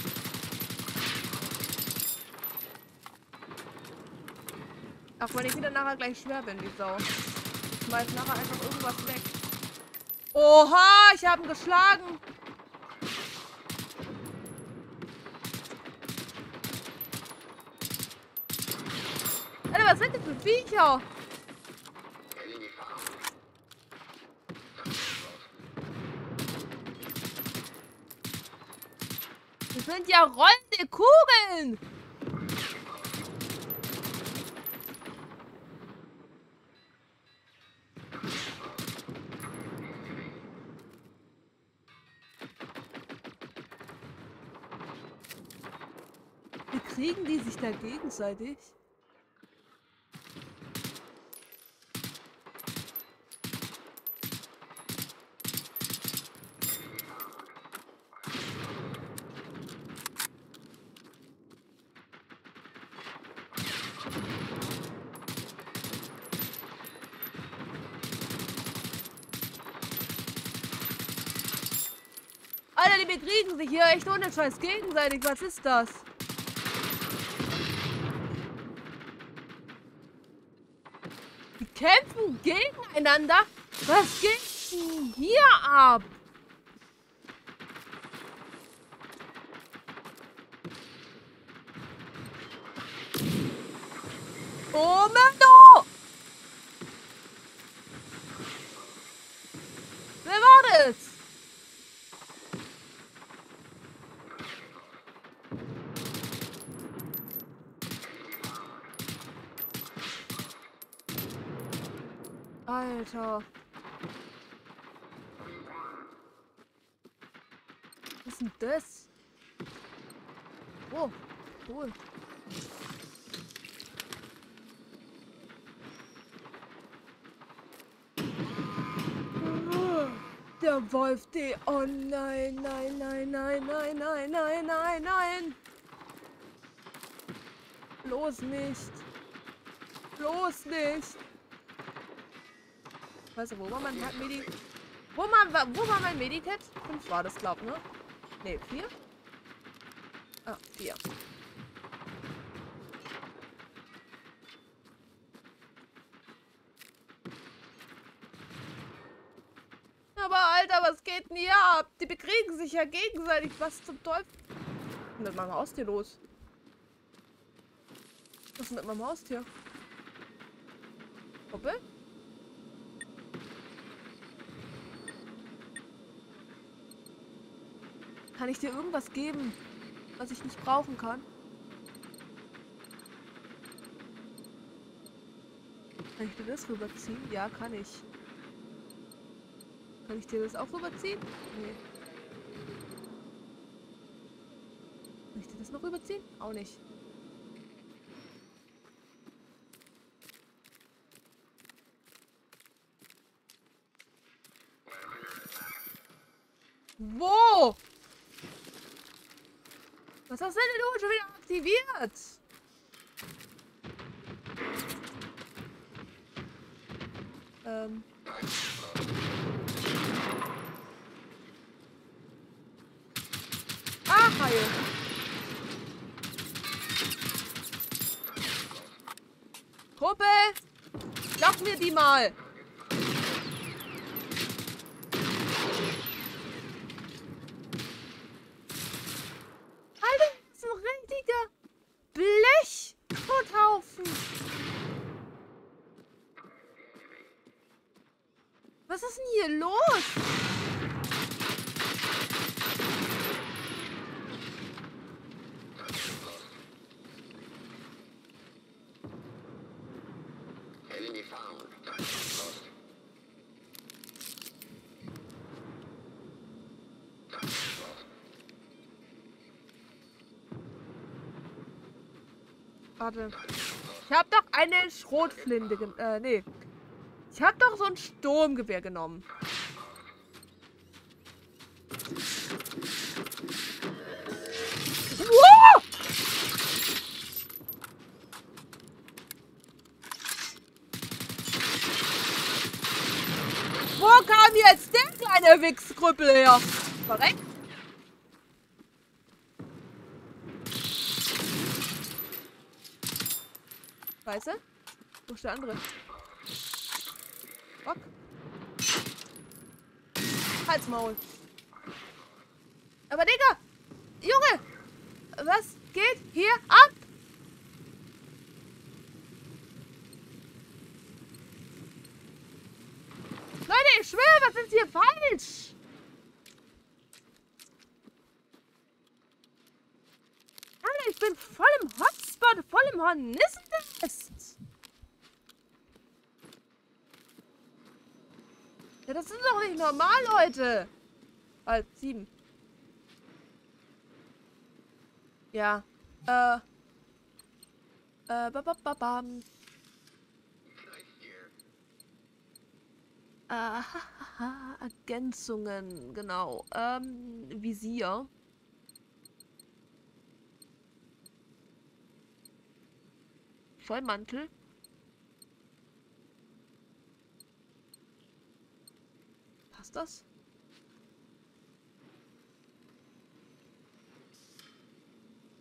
Auch wenn ich wieder nachher gleich schwer bin, die Sau. Ich schmeiß nachher einfach irgendwas weg. Oha, ich habe ihn geschlagen. Alter, was sind das für Viecher? Enemy found. Das sind ja rollende Kugeln. Wie kriegen die sich da gegenseitig? bekriegen sich hier echt ohne Scheiß gegenseitig. Was ist das? Die kämpfen gegeneinander? Was geht denn hier ab? Oh, Mando! Wer war das? Alter. Was ist denn das? Oh, cool. Der Wolf, die... Oh nein, nein, nein, nein, nein, nein, nein, nein, nein. Bloß nicht. Bloß nicht. Weißt du, wo war mein Medi... Wo war mein Medikit? 5 war das, glaub, ne? Ne, 4? Ah, 4. Aber Alter, was geht denn hier ab? Die bekriegen sich ja gegenseitig. Was zum Teufel? Was ist mit meinem Haustier los? Was ist mit meinem Haustier? Hoppe? Kann ich dir irgendwas geben, was ich nicht brauchen kann? Kann ich dir das rüberziehen? Ja, kann ich. Kann ich dir das auch rüberziehen? Nee. Kann ich dir das noch rüberziehen? Auch nicht. Wo? Was hast du denn schon wieder aktiviert? Ah, Heil. Truppe! Lock mir die mal! Alter, das ist ein richtiger Blechkothaufen! Was ist denn hier los? Enemy found. Lost. Warte. Ich hab doch eine Schrotflinte nee. Ich hab doch so ein Sturmgewehr genommen. Wow! Wo kam jetzt der kleine Wichskrüppel her? Verreckt? Weißt du? Wo ist der andere? Bock. Halt's Maul. Aber Digga! Junge! Was geht hier ab? Leute, ich schwöre, was ist hier falsch? Alter, ich bin voll im Hotspot, voll im Hornissennest. Ja, das ist doch nicht normal, Leute. Halt, 7. Ja. Babababam. Ergänzungen, genau. Visier. Vollmantel. Passt das?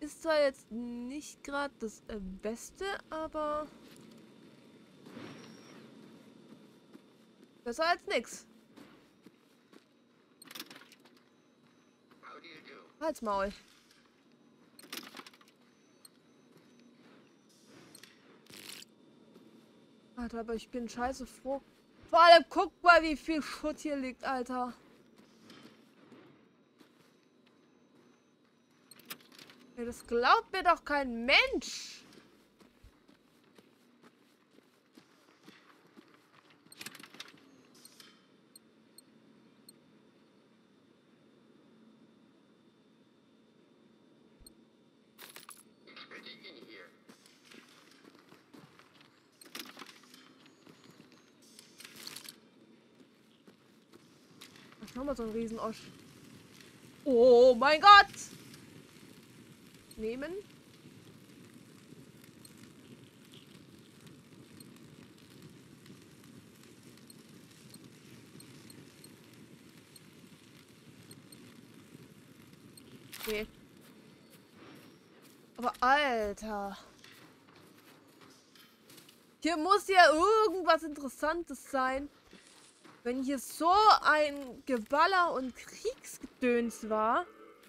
Ist zwar jetzt nicht gerade das Beste, aber besser als nix. How do you do? Halt's Maul. Alter, aber ich bin scheiße froh. Vor allem guck mal, wie viel Schutt hier liegt, Alter. Ey, das glaubt mir doch kein Mensch. It's pretty in here. Das ist nochmal so ein Riesenosch. Oh mein Gott! Nehmen. Okay. Aber Alter. Hier muss ja irgendwas Interessantes sein. Wenn hier so ein Geballer und Kriegsgedöns war.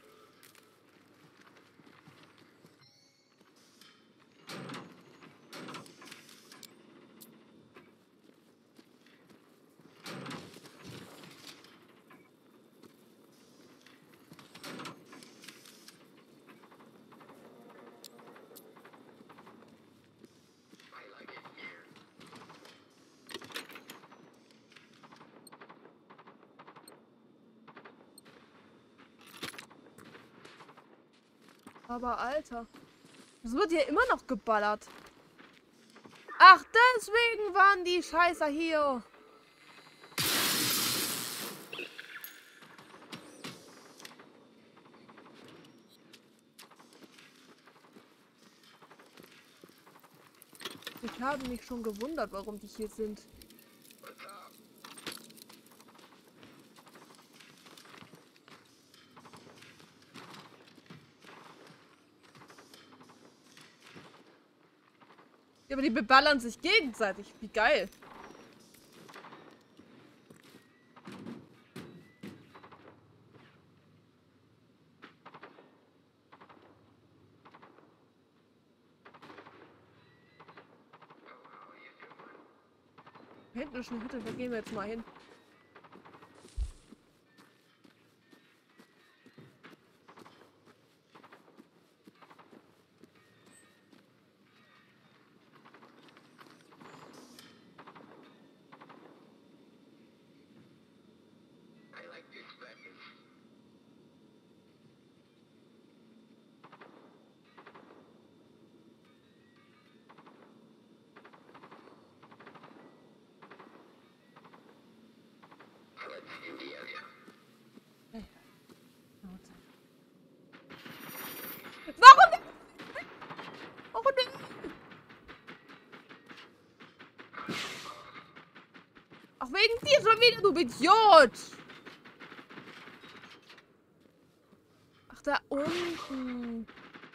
I like it here. Aber Alter. Es wird hier immer noch geballert. Ach, deswegen waren die Scheißer hier. Ich habe mich schon gewundert, warum die hier sind. What's up? Ja, aber die beballern sich gegenseitig. Wie geil. Hinten ist eine Hütte, da gehen wir jetzt mal hin. I like this package. Let's view the area. Warum denn? Warum denn? Auch wegen dir schon wieder, du Idiot! Ach, da unten.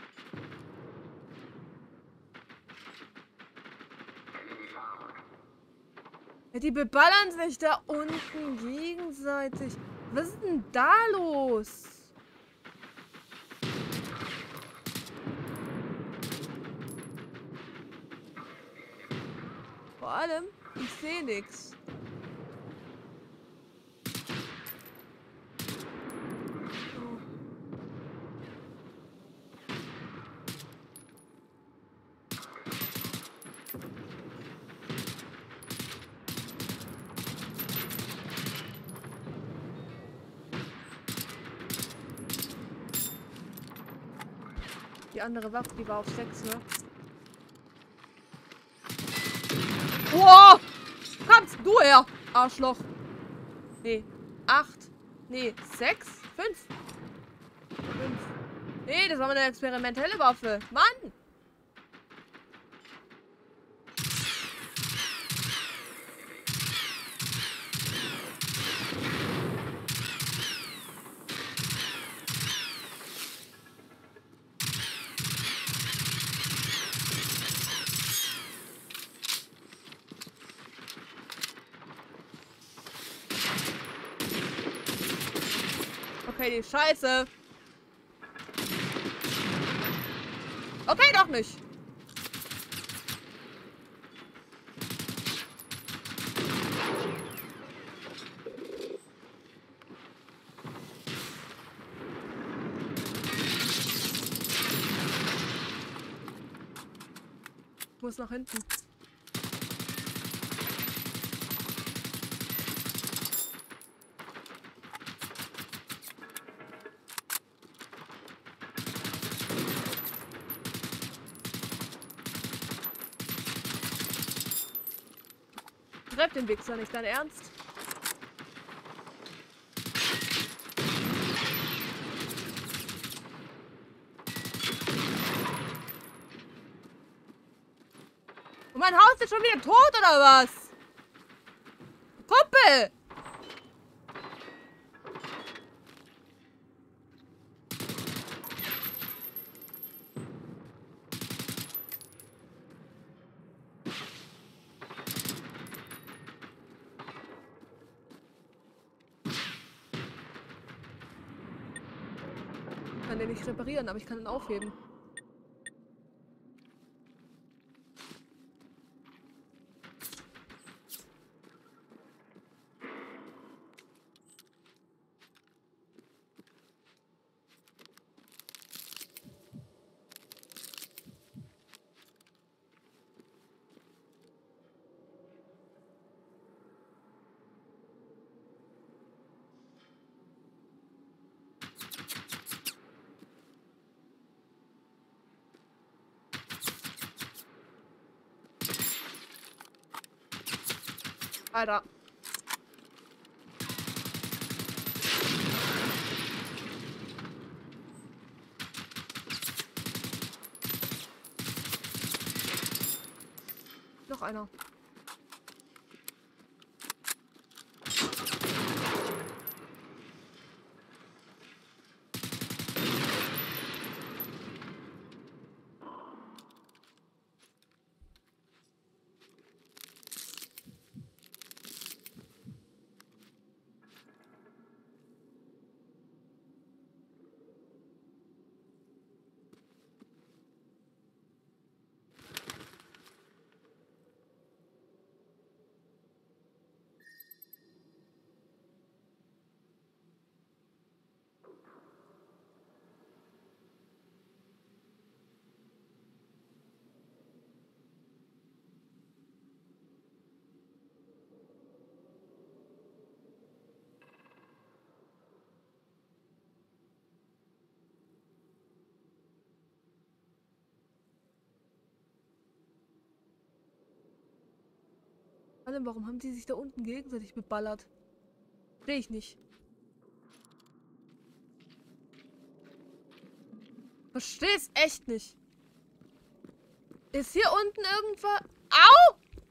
Enemy found. Ja, die beballern sich da unten gegenseitig. Was ist denn da los? Vor allem, ich sehe nichts. Die andere Waffe, die war auf 6, ne? Wow! Kommst du her, Arschloch? Nee, 8. Nee, 6? 5? 5. Nee, das war eine experimentelle Waffe. Mann! Okay, die Scheiße. Okay, doch nicht. Ich muss nach hinten. Treff den Wichser nicht, dein Ernst? Und mein Haus ist schon wieder tot, oder was? Kumpel! Ich kann den nicht reparieren, aber ich kann ihn aufheben. Alter. Noch einer. Allem, warum haben die sich da unten gegenseitig beballert? Verstehe ich nicht. Versteh's echt nicht. Ist hier unten irgendwas... Au!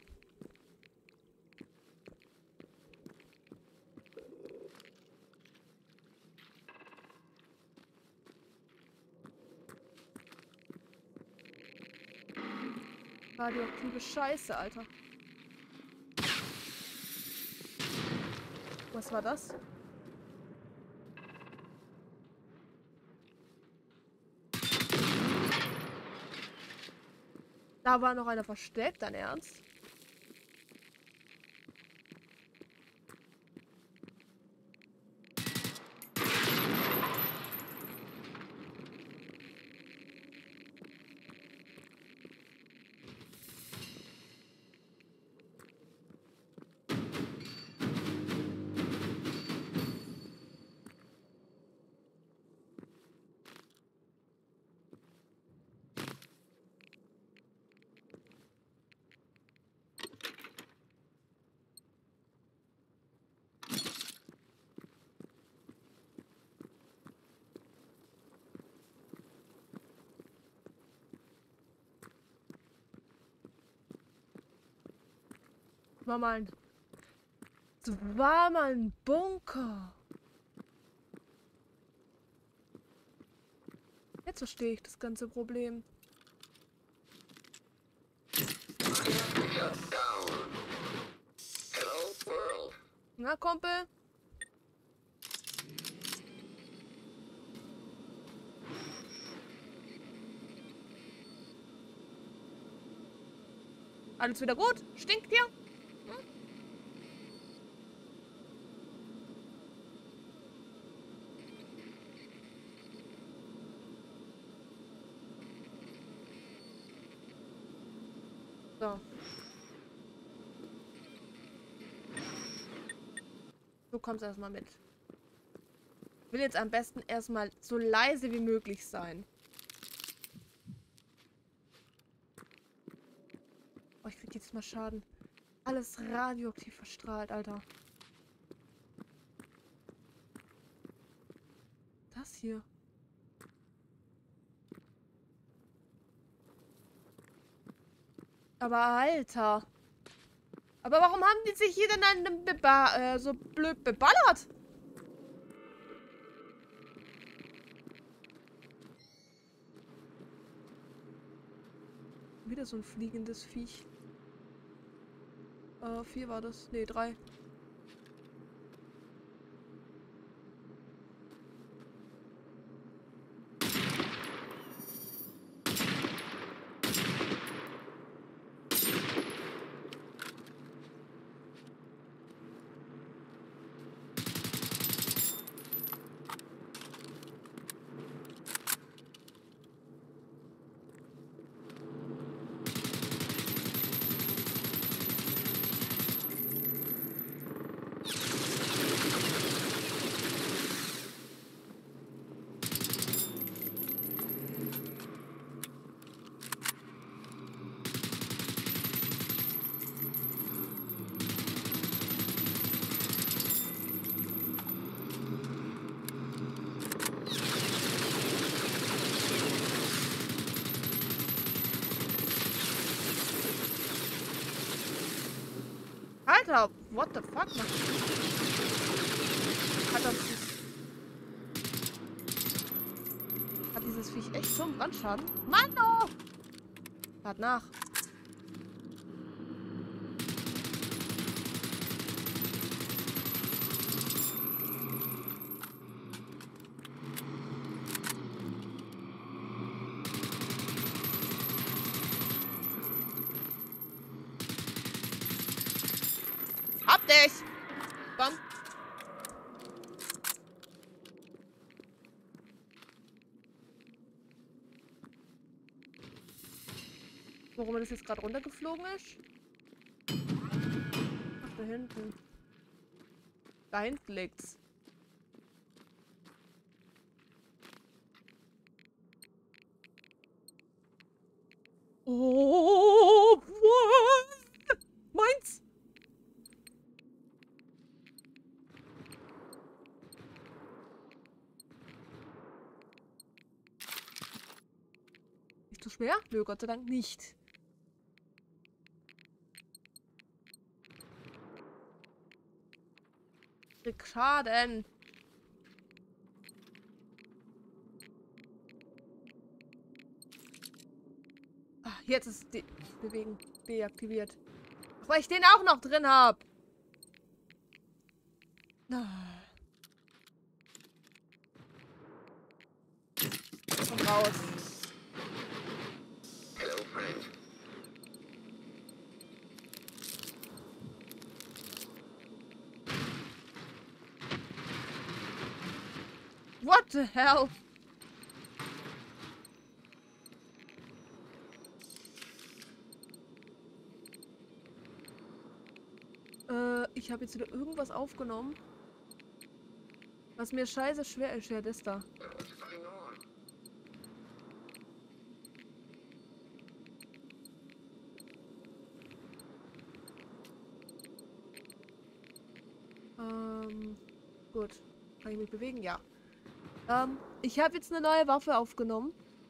Radioaktive Scheiße, Alter. Was war das? Da war noch einer versteckt, dein Ernst? War mal ein Bunker. Jetzt verstehe ich das ganze Problem. Na, Kumpel? Alles wieder gut? Stinkt dir? So. Du kommst erstmal mit. Ich will jetzt am besten erstmal so leise wie möglich sein. Oh, ich krieg jetzt mal Schaden. Alles radioaktiv verstrahlt, Alter. Das hier. Aber Alter. Aber warum haben die sich hier denn dann so blöd beballert? Wieder so ein fliegendes Viech. 4 war das. Ne, 3. Alter, what the fuck, Mann? Hat dieses Viech echt so einen Brandschaden? Mann, oh! Fahrt nach. Hab dich! Komm. Warum das jetzt gerade runtergeflogen ist? Ach, da hinten. Da hinten liegt's. Oh, what? Meins? Nicht zu schwer? Nö, Gott sei Dank nicht. Krieg Schaden. Ach, jetzt ist die Bewegen deaktiviert. Ach, weil ich den auch noch drin habe. Komm raus. Hello, friend. What the hell? Ich habe jetzt wieder irgendwas aufgenommen. Was mir scheiße schwer ist. Ja, das da. What's going on? Gut. Kann ich mich bewegen? Ja. Ich habe jetzt eine neue Waffe aufgenommen.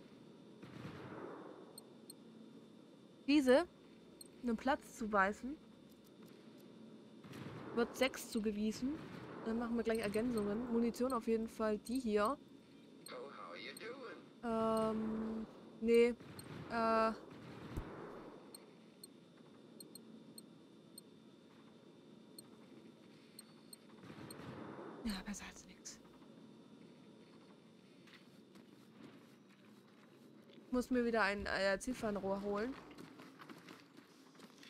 Diese einen Platz zuweisen. Wird 6 zugewiesen. Dann machen wir gleich Ergänzungen. Munition auf jeden Fall die hier. So, how are you doing? Nee. Ja, besser als nichts. Ich muss mir wieder ein Zielfernrohr holen.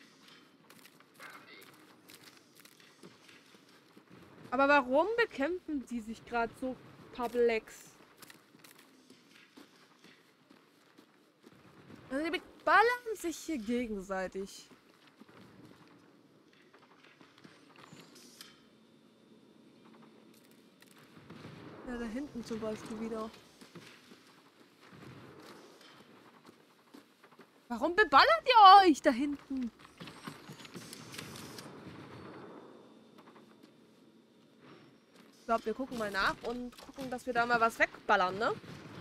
Aber warum bekämpfen die sich gerade so perplex? Also die ballern sich hier gegenseitig. Ja, da hinten zum Beispiel wieder. Warum beballert ihr euch da hinten? Ich glaube, wir gucken mal nach und gucken, dass wir da mal was wegballern, ne?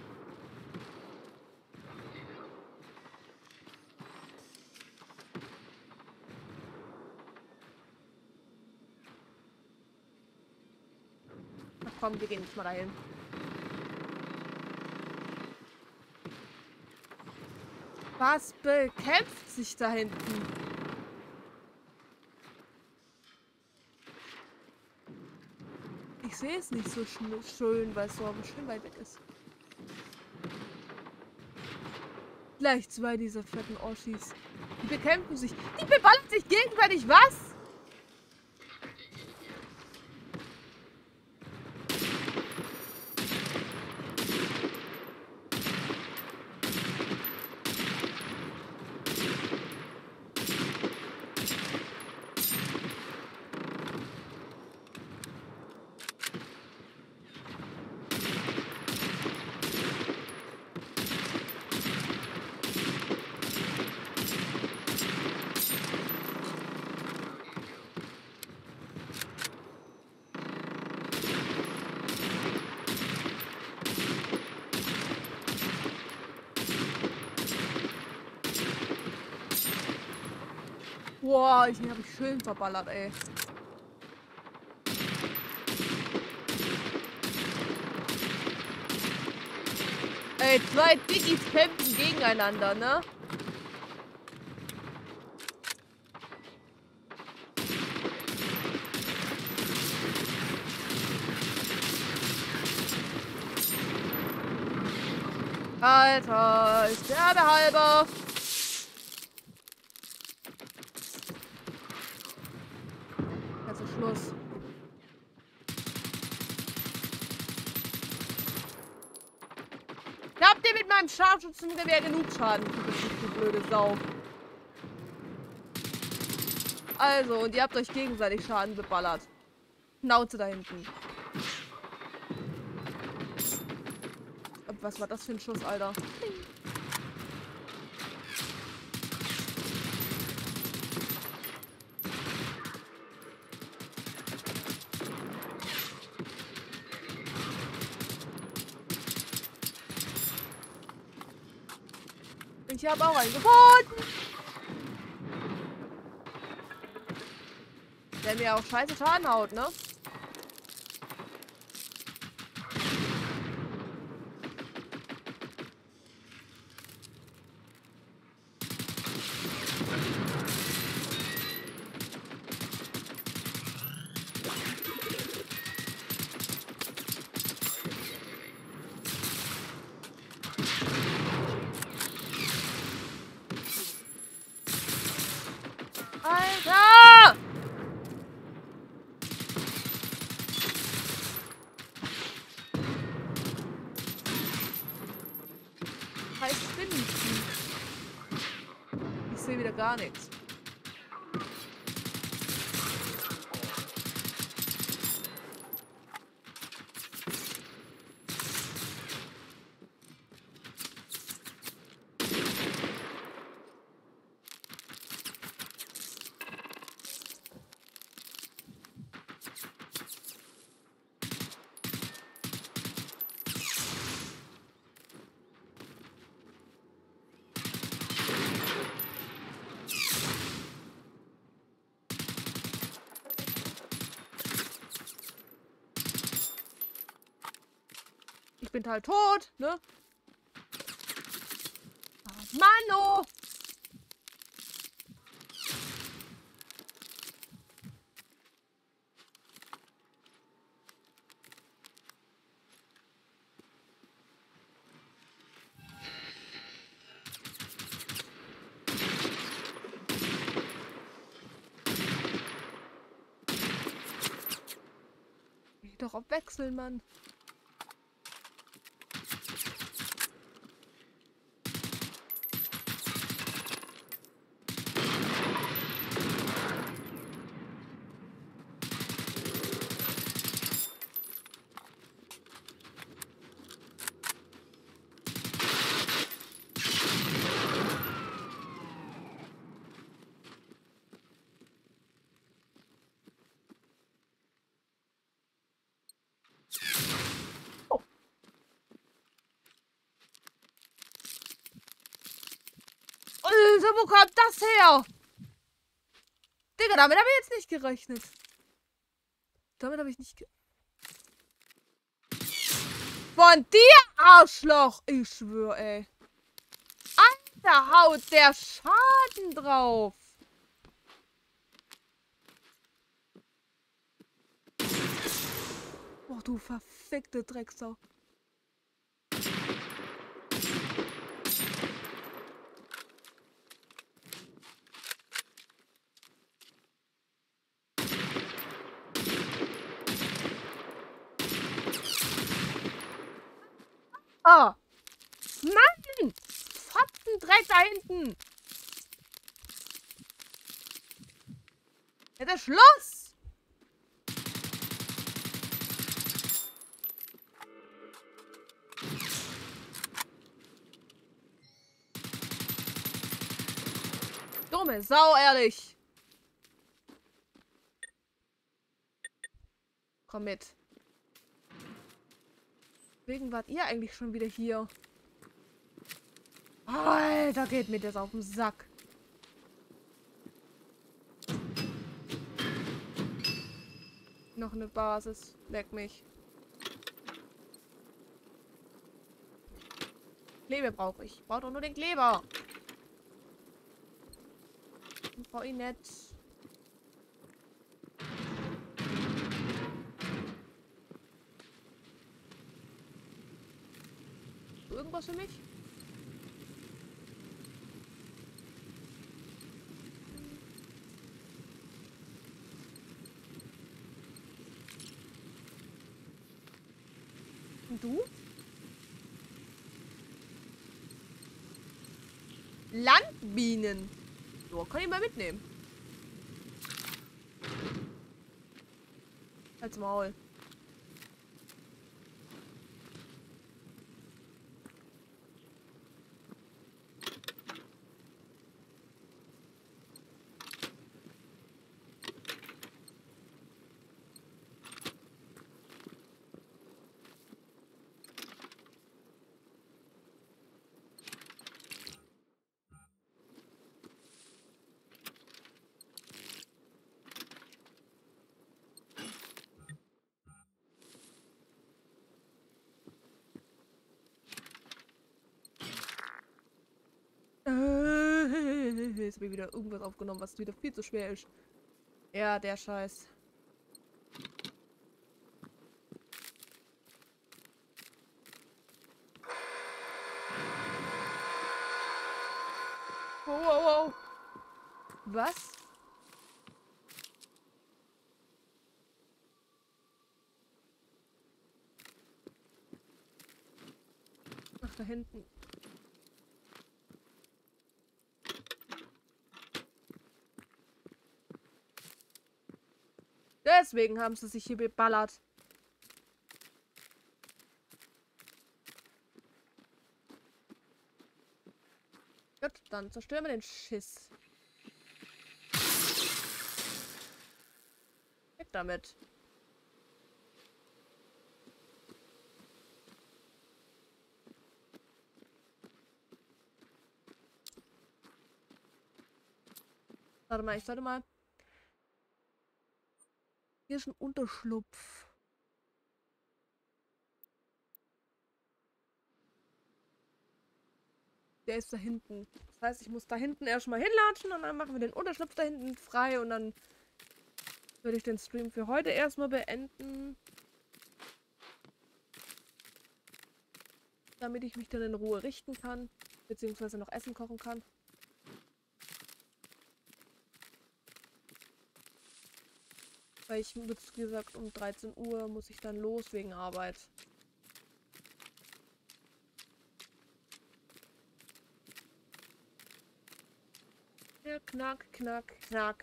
Ach komm, wir gehen nicht mal dahin. Was bekämpft sich da hinten? Ich sehe es nicht so schön, weil es so schön weit weg ist. Gleich zwei dieser fetten Oschis. Die bekämpfen sich. Die beballern sich gegenseitig. Was? Boah, ich habe mich schön verballert, ey. Ey, zwei Diggis kämpfen gegeneinander, ne? Alter, ich sterbe halber. Jetzt ist Schluss. Habt ihr mit meinem Scharfschützengewehr genug Schaden? Du blöde Sau. Also, und ihr habt euch gegenseitig Schaden beballert. Schnauze da hinten. Was war das für ein Schuss, Alter? Ich habe auch einen gefunden. Der mir auch scheiße Schaden haut, ne? Alter! Heiß Spinnen. Ich sehe wieder gar nichts. Ich bin halt tot, ne? Oh, Mano! Geh doch auf Wechseln, Mann. Alter, wo kommt das her? Digga, damit habe ich jetzt nicht gerechnet. Damit habe ich nicht Von dir, Arschloch! Ich schwöre, ey. Alter, haut der Schaden drauf. Oh, du verfickte Drecksau. Oh. Mann! Fotzendreck da hinten! Jetzt ist Schluss! Dumme Sau, ehrlich! Komm mit. Wegen wart ihr eigentlich schon wieder hier? Alter, geht mir das auf den Sack. Noch eine Basis. Leck mich. Kleber brauche ich. Brauche doch nur den Kleber. Ich brauche ihn nicht. Irgendwas für mich? Und du? Landbienen. So, kann ich mal mitnehmen. Als Maul. Jetzt habe ich wieder irgendwas aufgenommen, was wieder viel zu schwer ist. Ja, der Scheiß. Wow, wow, wow. Was? Ach, da hinten. Deswegen haben sie sich hier geballert. Gut, dann zerstören wir den Schiss. Weg damit. Warte mal, ich sollte mal... Hier ist ein Unterschlupf. Der ist da hinten. Das heißt, ich muss da hinten erstmal hinlatschen und dann machen wir den Unterschlupf da hinten frei und dann würde ich den Stream für heute erstmal beenden. Damit ich mich dann in Ruhe richten kann. Beziehungsweise noch Essen kochen kann. Weil ich, wie gesagt, um 13 Uhr muss ich dann los wegen Arbeit. Ja, knack, knack, knack.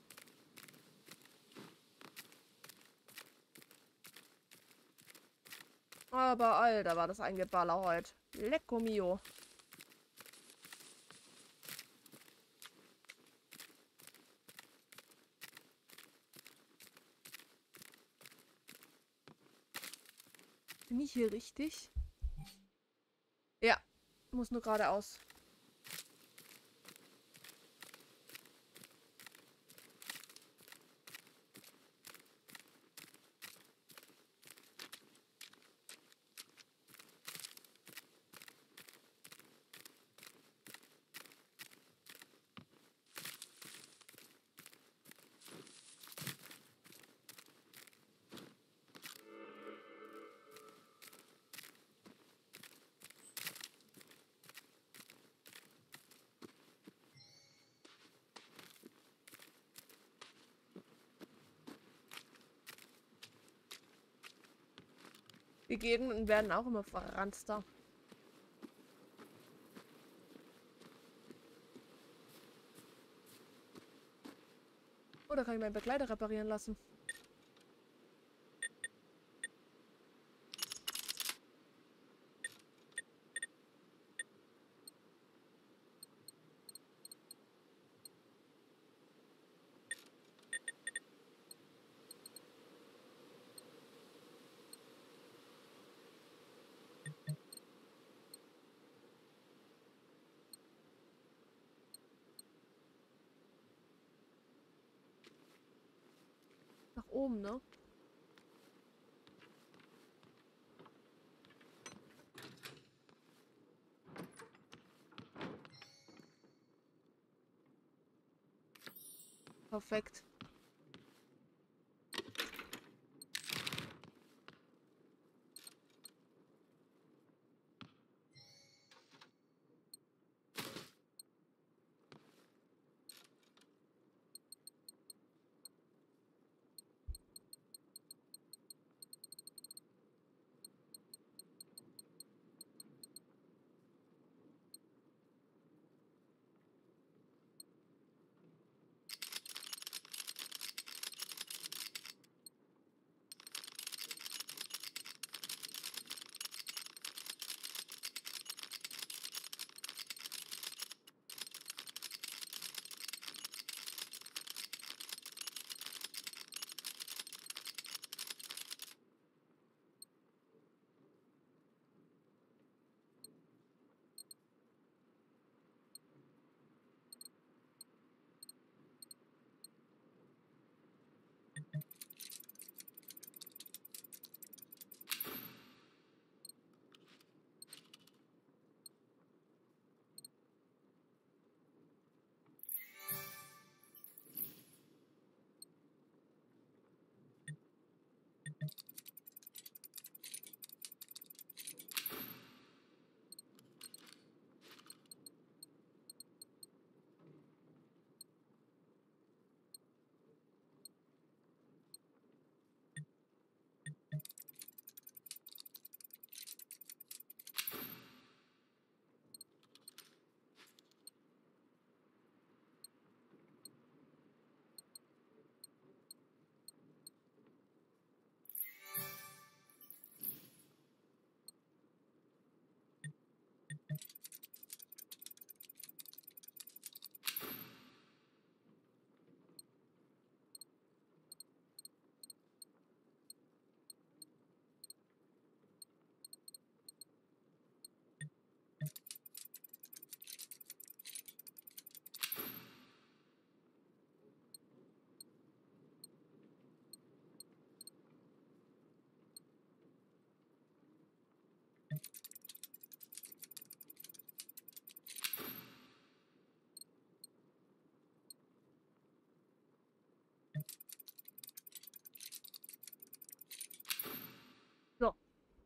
Aber Alter, war das ein Geballer heute. Lecco mio. Bin ich hier richtig? Ja, muss nur geradeaus. Die Gegenden werden auch immer verranster. Oder kann ich meinen Begleiter reparieren lassen? Nach oben, ne? Perfekt. So,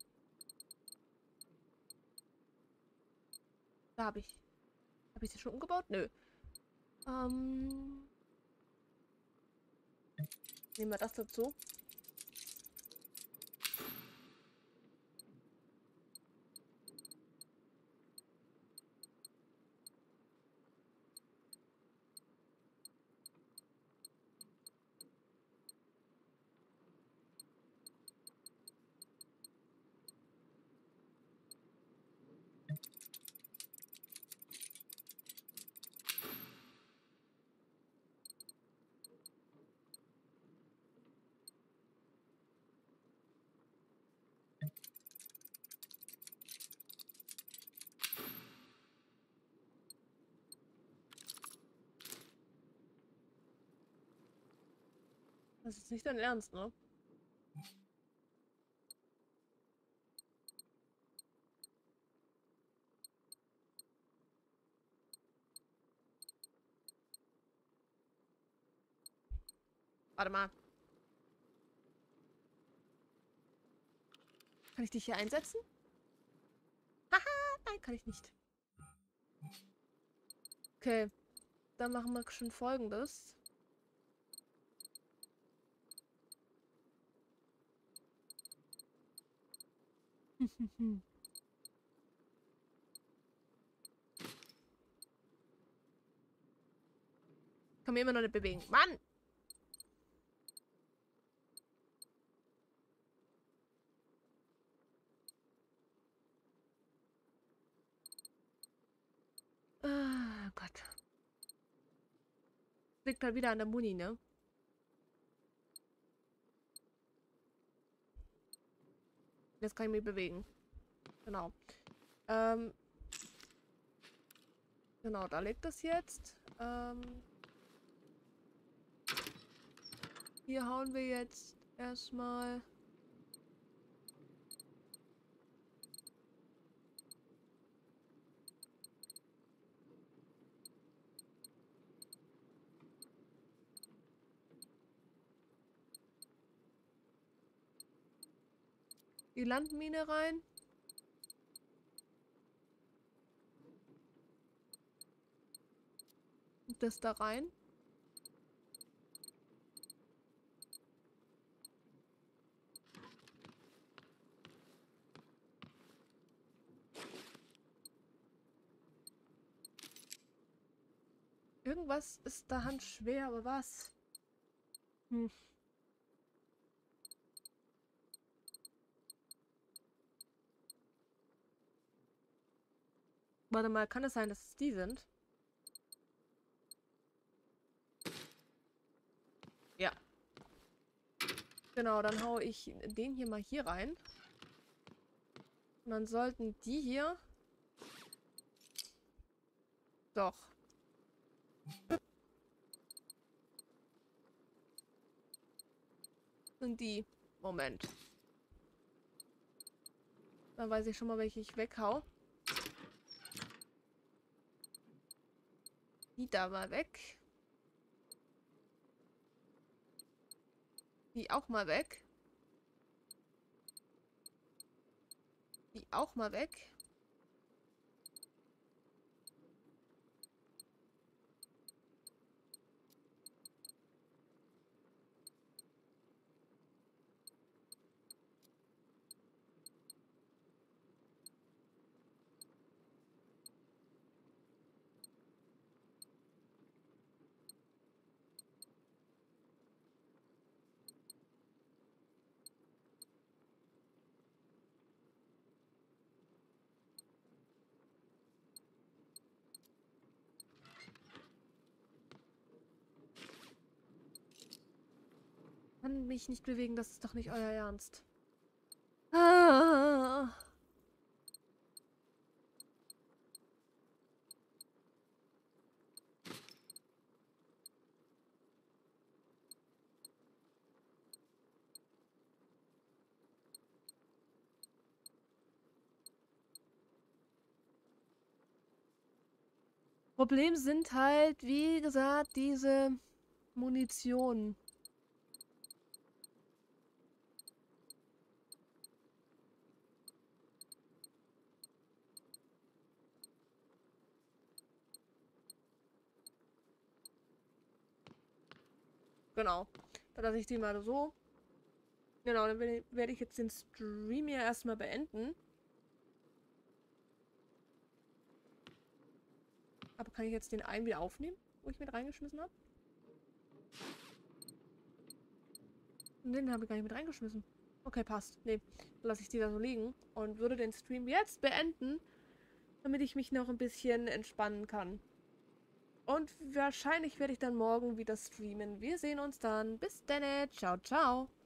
da habe ich. Habe ich sie schon umgebaut? Nö. Nehmen wir das dazu. Das ist nicht dein Ernst, ne? Warte mal. Kann ich dich hier einsetzen? Haha, nein, kann ich nicht. Okay, dann machen wir schon Folgendes. Kann mich immer noch nicht bewegen. Mann! Ah, Gott. Liegt halt wieder an der Muni, ne? Jetzt kann ich mich bewegen. Genau. Ähm. Genau, da liegt das jetzt. Hier hauen wir jetzt erstmal. Die Landmine rein. Und das da rein. Irgendwas ist da handschwer, aber was? Hm. Warte mal, kann es sein, dass es die sind? Ja. Genau, dann hau ich den hier mal hier rein. Und dann sollten die hier... Doch. Sind die. Moment. Dann weiß ich schon mal, welche ich weghau. Die da mal weg. Die auch mal weg. Die auch mal weg. Kann mich nicht bewegen, das ist doch nicht euer Ernst. Ah. Problem sind halt, wie gesagt, diese Munition. Genau. Dann lasse ich die mal so. Genau, dann werde ich jetzt den Stream hier erstmal beenden. Aber kann ich jetzt den einen wieder aufnehmen, wo ich mit reingeschmissen habe? Den habe ich gar nicht mit reingeschmissen. Okay, passt. Nee, lasse ich die da so liegen und würde den Stream jetzt beenden, damit ich mich noch ein bisschen entspannen kann. Und wahrscheinlich werde ich dann morgen wieder streamen. Wir sehen uns dann. Bis dann. Ciao, ciao.